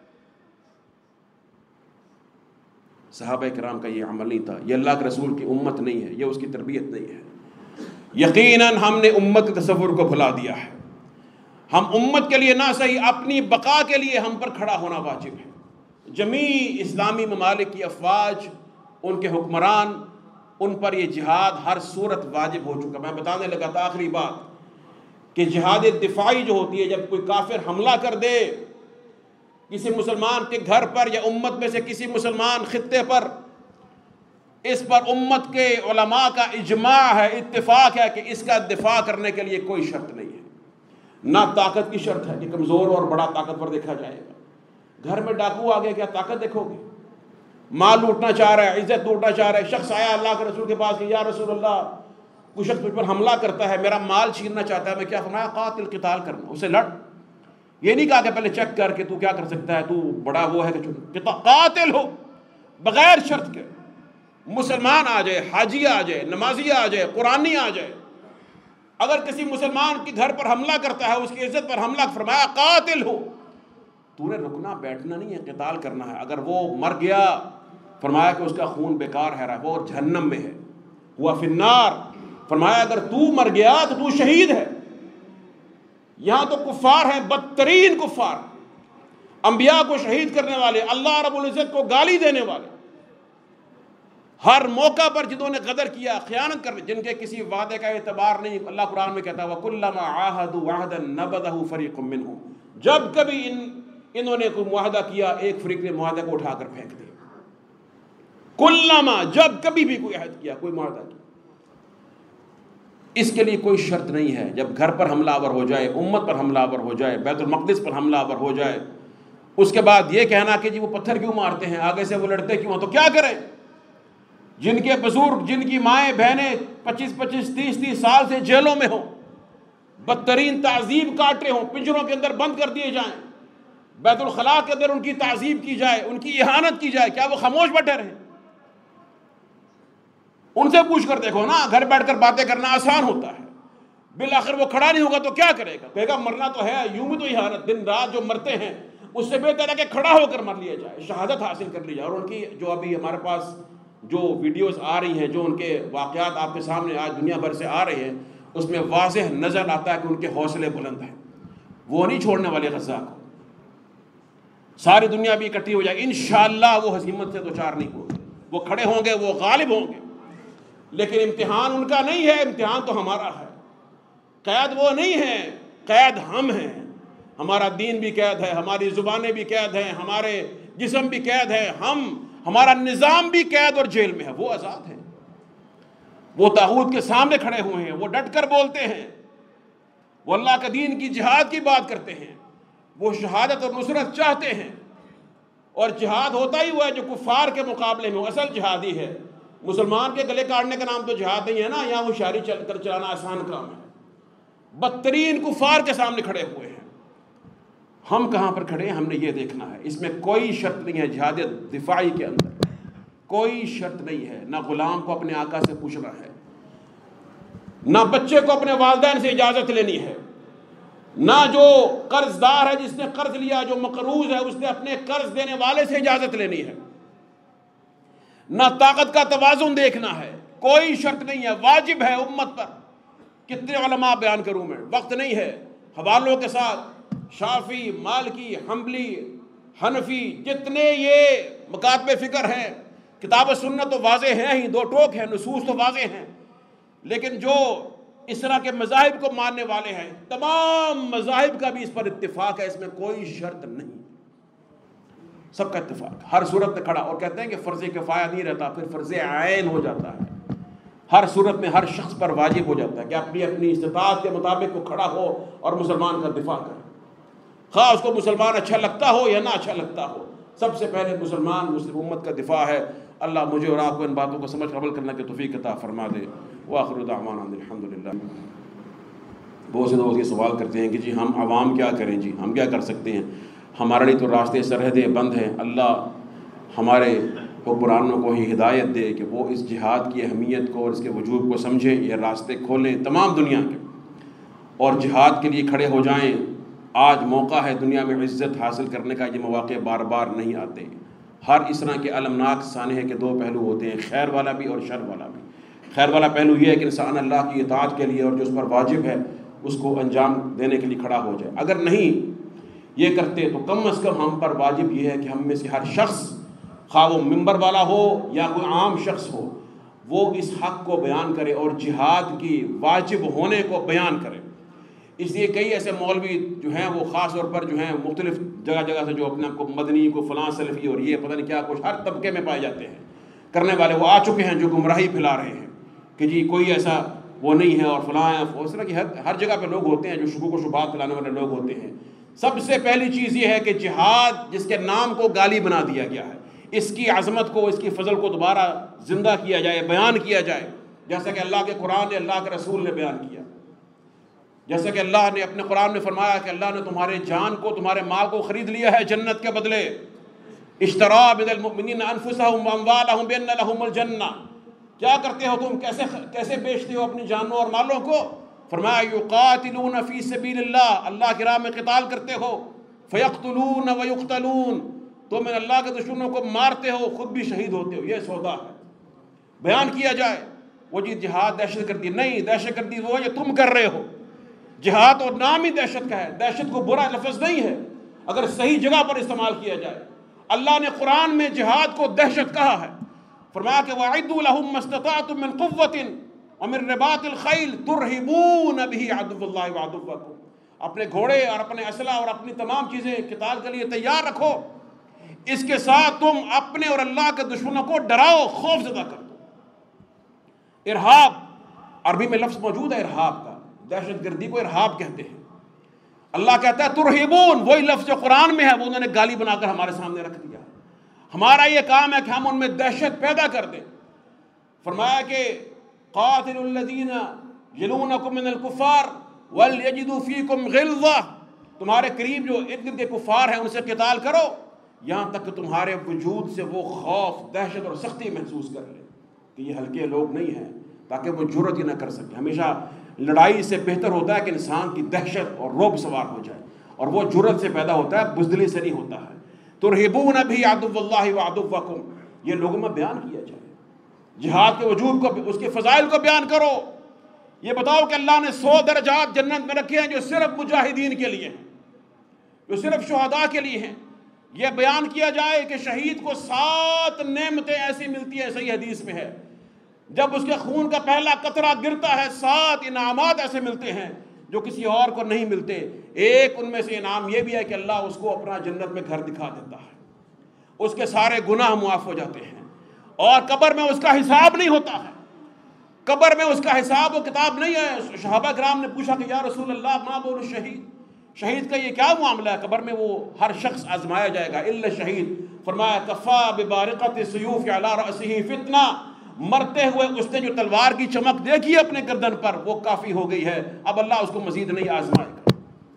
صحابہ کرام کا یہ عمل نہیں تھا، یہ اللہ کے رسول کی امت نہیں ہے، یہ اس کی تربیت نہیں ہے۔ یقیناً ہم نے امت کے تصور کو بھلا دیا ہے۔ ہم امت کے لیے نہ صحیح، اپنی بقا کے لیے ہم پر کھڑا ہونا واجب ہے۔ جمیع اسلامی ممالک کی افواج، ان کے حکمران، ان پر یہ جہاد ہر صورت واجب ہو چکا۔ میں بتانے لگا تھا آخری بات کہ جہاد دفاعی جو ہوتی ہے، جب کوئی کافر حملہ کر دے کسی مسلمان کے گھر پر یا امت میں سے کسی مسلمان خطے پر، اس پر امت کے علماء کا اجماع ہے، اتفاق ہے کہ اس کا دفاع کرنے کے لیے کوئی شرط نہیں ہے، نہ طاقت کی شرط ہے کہ کمزور اور بڑا طاقتور دیکھا جائے گا۔ گھر میں ڈاکو آ گئے، کیا طاقت دیکھو گے؟ مال لوٹنا چاہ رہا ہے، عزت لوٹنا چاہ رہا ہے، شخص آیا اللہ کے رسول کے پاس کہ یا رسول اللہ، کوئی شخص مجھ پر حملہ کرتا ہے، میرا مال چھیننا چاہتا ہے، میں کیا فرمایا؟ قاتل، قتال کرنا، اسے لڑ۔ یہ نہیں کہا کہ پہلے چیک کر کے تو کیا کر سکتا ہے، تو بڑا وہ ہے کہ قاتل ہو، بغیر شرط کے۔ مسلمان آ جائے، حاجی آ جائے، نمازی آ جائے، قرآنی آ جائے، اگر کسی مسلمان کے گھر پر حملہ کرتا ہے، اس کی عزت پر حملہ، فرمایا قاتل ہو، تو نے رکنا بیٹھنا نہیں ہے، قتال کرنا ہے۔ اگر وہ مر گیا، فرمایا کہ اس کا خون بیکار ہے رہا، وہ جہنم میں ہے، ہوا فی النار۔ فرمایا اگر تو مر گیا تو تو شہید ہے۔ یہاں تو کفار ہیں، بدترین کفار، انبیاء کو شہید کرنے والے، اللہ رب العزت کو گالی دینے والے، ہر موقع پر جنہوں نے غدر کیا، خیانت کر، جن کے کسی وعدے کا اعتبار نہیں۔ اللہ قرآن میں کہتا ہے وَكُلَّمَا عَاهَدُوا وَعْدًا نَبَذَهُ فَرِيقٌ مِّنْهُمْ، جب کبھی انہوں نے کوئی معاہدہ کیا، ایک فریق نے معاہدے کو اٹھا کر پھینک دیا۔ کلما، جب کبھی بھی کوئی عہد کیا، کوئی معاہدہ کیا، اس کے لیے کوئی شرط نہیں ہے۔ جب گھر پر حملہ آور ہو جائے، امت پر حملہ آور ہو جائے، بیت المقدس پر حملہ آور ہو جائے، اس کے بعد یہ کہنا کہ جی وہ پتھر کیوں مارتے ہیں، آگے سے وہ لڑتے کیوں ہیں، تو کیا کریں؟ جن کے بزرگ، جن کی مائیں بہنیں 25-25 30-30 سال سے جیلوں میں ہوں، بدترین تعذیب کاٹے ہوں، پنجروں کے اندر بند کر دیے جائیں، بیت الخلاء کے اندر ان کی تعذیب کی جائے، ان کی اہانت کی جائے، کیا وہ خاموش بیٹھے رہیں؟ ان سے پوچھ کر دیکھو نا، گھر بیٹھ کر باتیں کرنا آسان ہوتا ہے، بالآخر وہ کھڑا نہیں ہوگا تو کیا کرے گا؟ کہے گا مرنا تو ہے، یوں بھی تو اہانت، دن رات جو مرتے ہیں اس سے بہتر ہے کہ کھڑا ہو کر مر لیا جائے، شہادت حاصل کر لی جائے۔ اور ان کی جو ابھی ہمارے پاس جو ویڈیوز آ رہی ہیں، جو ان کے واقعات آپ کے سامنے آج دنیا بھر سے آ رہے ہیں، اس میں واضح نظر آتا ہے کہ ان کے حوصلے بلند ہیں، وہ نہیں چھوڑنے والے غزہ کو۔ ساری دنیا بھی اکٹھی ہو جائے، انشاءاللہ وہ ہزیمت سے دوچار نہیں ہوں گے، وہ کھڑے ہوں گے، وہ غالب ہوں گے۔ لیکن امتحان ان کا نہیں ہے، امتحان تو ہمارا ہے۔ قید وہ نہیں ہے، قید ہم ہیں۔ ہمارا دین بھی قید ہے، ہماری زبانیں بھی قید ہیں، ہمارے جسم بھی قید ہے، ہمارا نظام بھی قید اور جیل میں ہے۔ وہ آزاد ہیں، وہ طاغوت کے سامنے کھڑے ہوئے ہیں، وہ ڈٹ کر بولتے ہیں، وہ اللہ کے دین کی جہاد کی بات کرتے ہیں، وہ شہادت اور نصرت چاہتے ہیں۔ اور جہاد ہوتا ہی ہوا ہے جو کفار کے مقابلے میں اصل جہادی ہے۔ مسلمان کے گلے کاٹنے کا نام تو جہاد نہیں ہے نا، یہاں ہوشیاری چل کر چلانا آسان کام ہے۔ بدترین کفار کے سامنے کھڑے ہوئے ہیں۔ ہم کہاں پر کھڑے ہیں ہم نے یہ دیکھنا ہے۔ اس میں کوئی شرط نہیں ہے، جہاد دفاعی کے اندر کوئی شرط نہیں ہے۔ نہ غلام کو اپنے آقا سے پوچھنا ہے، نہ بچے کو اپنے والدین سے اجازت لینی ہے، نہ جو قرض دار ہے جس نے قرض لیا، جو مقروض ہے اس نے اپنے قرض دینے والے سے اجازت لینی ہے، نہ طاقت کا توازن دیکھنا ہے۔ کوئی شرط نہیں ہے، واجب ہے امت پر۔ کتنے علماء بیان کروں میں، وقت نہیں ہے۔ حوالوں کے ساتھ شافعی، مالکی، حنبلی، حنفی، جتنے یہ مکاتب فکر ہیں، کتاب و سنت تو واضح ہیں ہی، دو ٹوک ہیں، نصوص تو واضح ہیں، لیکن جو اس طرح کے مذاہب کو ماننے والے ہیں، تمام مذاہب کا بھی اس پر اتفاق ہے، اس میں کوئی شرط نہیں، سب کا اتفاق ہر صورت میں کھڑا۔ اور کہتے ہیں کہ فرض کفایہ نہیں رہتا، پھر فرض عین ہو جاتا ہے، ہر صورت میں ہر شخص پر واجب ہو جاتا ہے کہ اپنی اپنی استطاعت کے مطابق وہ کھڑا ہو اور مسلمان کا دفاع کرے، خواہ اس کو مسلمان اچھا لگتا ہو یا نہ اچھا لگتا ہو۔ سب سے پہلے مسلمان مسلم امت کا دفاع ہے۔ اللہ مجھے اور آپ کو ان باتوں کو سمجھ عمل کرنے کی توفیق عطا فرما دے۔ وآخر دعوانا الحمدللہ۔ بہت سے لوگ یہ سوال کرتے ہیں کہ جی ہم عوام کیا کریں، جی ہم کیا کر سکتے ہیں، ہمارے لیے تو راستے سرحدیں بند ہیں۔ اللہ ہمارے حکمرانوں کو ہی ہدایت دے کہ وہ اس جہاد کی اہمیت کو اور اس کے وجوب کو سمجھیں، یہ راستے کھولیں تمام دنیا کے، اور جہاد کے لیے کھڑے ہو جائیں۔ آج موقع ہے دنیا میں عزت حاصل کرنے کا، یہ مواقع بار بار نہیں آتے۔ ہر اس طرح کے المناک سانحے کے دو پہلو ہوتے ہیں، خیر والا بھی اور شر والا بھی۔ خیر والا پہلو یہ ہے کہ انسان اللہ کی اطاعت کے لیے اور جو اس پر واجب ہے اس کو انجام دینے کے لیے کھڑا ہو جائے۔ اگر نہیں یہ کرتے تو کم از کم ہم پر واجب یہ ہے کہ ہم میں سے ہر شخص، خواہ وہ ممبر والا ہو یا کوئی عام شخص ہو، وہ اس حق کو بیان کرے اور جہاد کی واجب ہونے کو بیان کرے۔ اس لیے کئی ایسے مولوی جو ہیں وہ خاص طور پر جو ہیں مختلف جگہ جگہ سے جو اپنے آپ کو مدنی، کو فلاں سلفی اور یہ پتہ نہیں کیا کچھ ہر طبقے میں پائے جاتے ہیں کرنے والے، وہ آ چکے ہیں جو گمراہی پھیلا رہے ہیں کہ جی کوئی ایسا وہ نہیں ہے اور فلاں ہے۔ اس طرح کی ہر جگہ پہ لوگ ہوتے ہیں جو شکوک و شبہات پھیلانے والے لوگ ہوتے ہیں۔ سب سے پہلی چیز یہ ہے کہ جہاد جس کے نام کو گالی بنا دیا گیا ہے، اس کی عظمت کو، اس کی فضل کو دوبارہ زندہ کیا جائے، بیان کیا جائے، جیسا کہ اللہ کے قرآن نے، اللہ کے رسول نے بیان کیا۔ جیسا کہ اللہ نے اپنے قرآن میں فرمایا کہ اللہ نے تمہارے جان کو، تمہارے مال کو خرید لیا ہے جنت کے بدلے۔ اشترا من المؤمنین انفسهم واموالهم بان لهم الجنہ۔ کیا کرتے ہو تم، کیسے بیچتے ہو اپنی جانوں اور مالوں کو؟ فرمایا یقاتلون فی سبیل اللہ، اللہ کی راہ میں قتال کرتے ہو، فیقتلون ویقتلون، تم اللہ کے دشمنوں کو مارتے ہو، خود بھی شہید ہوتے ہو۔ یہ سودا ہے، بیان کیا جائے۔ وہ جی جہاد دہشت گردی نہیں، دہشت گردی وہ یہ تم کر رہے ہو۔ جہاد اور نام ہی دہشت کا ہے، دہشت کو برا لفظ نہیں ہے اگر صحیح جگہ پر استعمال کیا جائے۔ اللہ نے قرآن میں جہاد کو دہشت کہا ہے، فرمایا کہ وَأَعِدُّوا لَهُم مَّا اسْتَطَعْتُم مِّن قُوَّةٍ وَمِن رِّبَاطِ الْخَيْلِ تُرْهِبُونَ بِهِ عَدُوَّ اللَّهِ وَعَدُوَّكُمْ۔ اپنے گھوڑے اور اپنے اسلحہ اور اپنی تمام چیزیں قتال کے لیے تیار رکھو، اس کے ساتھ تم اپنے اور اللہ کے دشمنوں کو ڈراؤ، خوف زدہ کر دو۔ ارہاب عربی میں لفظ موجود ہے ارہاب کا، دہشت گردی کو ارہاب کہتے ہیں۔ اللہ کہتا ہے ترہبون، وہی لفظ جو قرآن میں ہے وہ انہوں نے گالی بنا کر ہمارے سامنے رکھ دیا۔ ہمارا یہ کام ہے کہ ہم ان میں دہشت پیدا کر دیں۔ فرمایا کہ قاتلوا الذین یلونکم من الکفار ولیجدوا فیکم غلظہ، تمہارے قریب جو ارد گرد کے کفار ہیں ان سے قتال کرو یہاں تک کہ تمہارے وجود سے وہ خوف، دہشت اور سختی محسوس کر لیں کہ یہ ہلکے لوگ نہیں ہیں، تاکہ وہ جرأت ہی نہ کر سکے۔ ہمیشہ لڑائی سے بہتر ہوتا ہے کہ انسان کی دہشت اور رعب سوار ہو جائے، اور وہ جرأت سے پیدا ہوتا ہے، بزدلی سے نہیں ہوتا ہے۔ ترہبون بھی عدو اللہ وعدوکم، یہ لوگوں میں بیان کیا جائے، جہاد کے وجوب کو، اس کے فضائل کو بیان کرو۔ یہ بتاؤ کہ اللہ نے 100 درجات جنت میں رکھے ہیں جو صرف مجاہدین کے لیے ہیں، جو صرف شہداء کے لیے ہیں۔ یہ بیان کیا جائے کہ شہید کو 7 نعمتیں ایسی ملتی ہیں، صحیح حدیث میں ہے، جب اس کے خون کا پہلا قطرہ گرتا ہے 7 انعامات ایسے ملتے ہیں جو کسی اور کو نہیں ملتے۔ ایک ان میں سے انعام یہ بھی ہے کہ اللہ اس کو اپنا جنت میں گھر دکھا دیتا ہے، اس کے سارے گناہ معاف ہو جاتے ہیں، اور قبر میں اس کا حساب نہیں ہوتا ہے۔ قبر میں اس کا حساب و کتاب نہیں ہے۔ صحابہ کرام نے پوچھا کہ یا رسول اللہ ما بول الشہید، شہید کا یہ کیا معاملہ ہے؟ قبر میں وہ ہر شخص آزمایا جائے گا الا شہید۔ فرمایا کفا ببارقۃ السیوف علی رأسہ فتنہ، مرتے ہوئے اس نے جو تلوار کی چمک دیکھی ہے اپنے گردن پر وہ کافی ہو گئی ہے، اب اللہ اس کو مزید نہیں آزمائے گا۔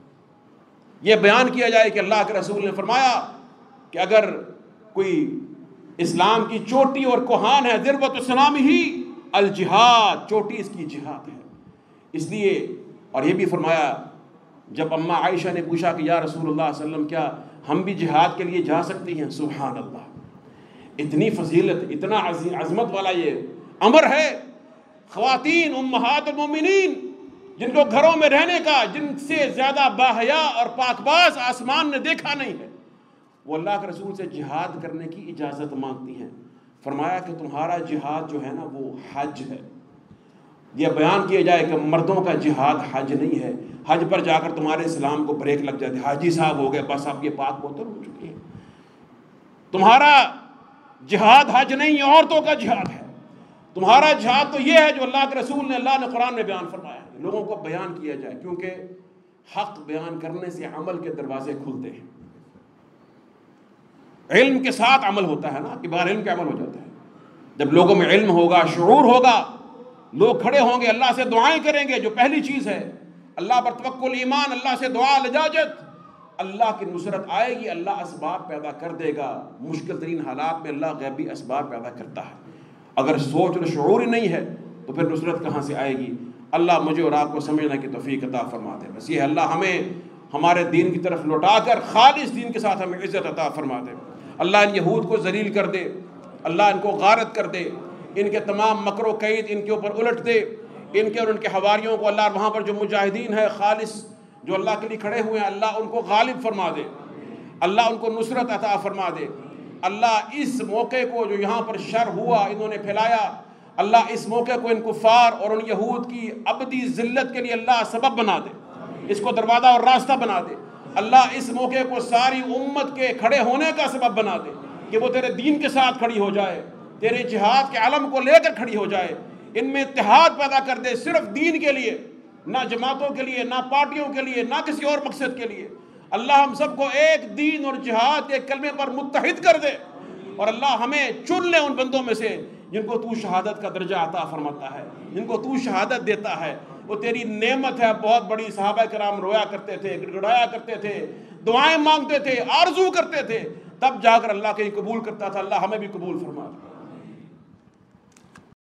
یہ بیان کیا جائے کہ اللہ کے رسول نے فرمایا کہ اگر کوئی اسلام کی چوٹی اور کوہان ہے، ذروۃ السنام ہی الجہاد، چوٹی اس کی جہاد ہے۔ اس لیے، اور یہ بھی فرمایا جب اماں عائشہ نے پوچھا کہ یا رسول اللہ صلی اللہ علیہ وسلم کیا ہم بھی جہاد کے لیے جا سکتی ہیں؟ سبحان اللہ، اتنی فضیلت، اتنا عظمت والا یہ امر ہے۔ خواتین امہات المومنین جن کو گھروں میں رہنے کا، جن سے زیادہ باحیا اور پاک باز آسمان نے دیکھا نہیں ہے، وہ اللہ کے رسول سے جہاد کرنے کی اجازت مانگتی ہیں۔ فرمایا کہ تمہارا جہاد جو ہے نا وہ حج ہے۔ یہ بیان کیا جائے کہ مردوں کا جہاد حج نہیں ہے، حج پر جا کر تمہارے اسلام کو بریک لگ جاتی، حاجی صاحب ہو گئے بس اب یہ پاک بوتل ہو چکی ہے۔ تمہارا جہاد حج نہیں، یہ عورتوں کا جہاد ہے۔ تمہارا جہاد تو یہ ہے جو اللہ کے رسول نے، اللہ نے قرآن میں بیان فرمایا ہے، لوگوں کو بیان کیا جائے، کیونکہ حق بیان کرنے سے عمل کے دروازے کھلتے ہیں۔ علم کے ساتھ عمل ہوتا ہے نا، کہ بغیر علم کے عمل ہو جاتا ہے۔ جب لوگوں میں علم ہوگا، شعور ہوگا، لوگ کھڑے ہوں گے، اللہ سے دعائیں کریں گے، جو پہلی چیز ہے اللہ پر توکل، ایمان، اللہ سے دعا، لجاجت، اللہ کی نصرت آئے گی، اللہ اسباب پیدا کر دے گا۔ مشکل ترین حالات میں اللہ غیبی اسباب پیدا کرتا ہے۔ اگر سوچ اور شعور ہی نہیں ہے تو پھر نصرت کہاں سے آئے گی؟ اللہ مجھے اور آپ کو سمجھنے کی توفیق عطا فرما دے۔ بس یہ اللہ ہمیں ہمارے دین کی طرف لوٹا کر خالص دین کے ساتھ ہمیں عزت عطا فرما دے۔ اللہ ان یہود کو ذلیل کر دے، اللہ ان کو غارت کر دے، ان کے تمام مکر و کید ان کے اوپر الٹ دے، ان کے اور ان کے حواریوں کو اللہ وہاں پر جو مجاہدین ہے خالص جو اللہ کے لیے کھڑے ہوئے ہیں، اللہ ان کو غالب فرما دے، اللہ ان کو نصرت عطا فرما دے۔ اللہ اس موقع کو جو یہاں پر شر ہوا انہوں نے پھیلایا، اللہ اس موقع کو ان کفار اور ان یہود کی ابدی ذلت کے لیے اللہ سبب بنا دے، اس کو دروازہ اور راستہ بنا دے۔ اللہ اس موقع کو ساری امت کے کھڑے ہونے کا سبب بنا دے کہ وہ تیرے دین کے ساتھ کھڑی ہو جائے، تیرے جہاد کے علم کو لے کر کھڑی ہو جائے، ان میں اتحاد پیدا کر دے، صرف دین کے لیے، نہ جماعتوں کے لیے، نہ پارٹیوں کے لیے، نہ کسی اور مقصد کے لیے۔ اللہ ہم سب کو ایک دین اور جہاد کے کلمے پر متحد کر دے، اور اللہ ہمیں چن لے ان بندوں میں سے جن کو تو شہادت کا درجہ عطا فرماتا ہے، جن کو تو شہادت دیتا ہے۔ وہ تیری نعمت ہے بہت بڑی۔ صحابہ کرام رویا کرتے تھے، گڑگڑایا کرتے تھے، دعائیں مانگتے تھے، آرزو کرتے تھے، تب جا کر اللہ کہیں قبول کرتا تھا۔ اللہ ہمیں بھی قبول فرما دے۔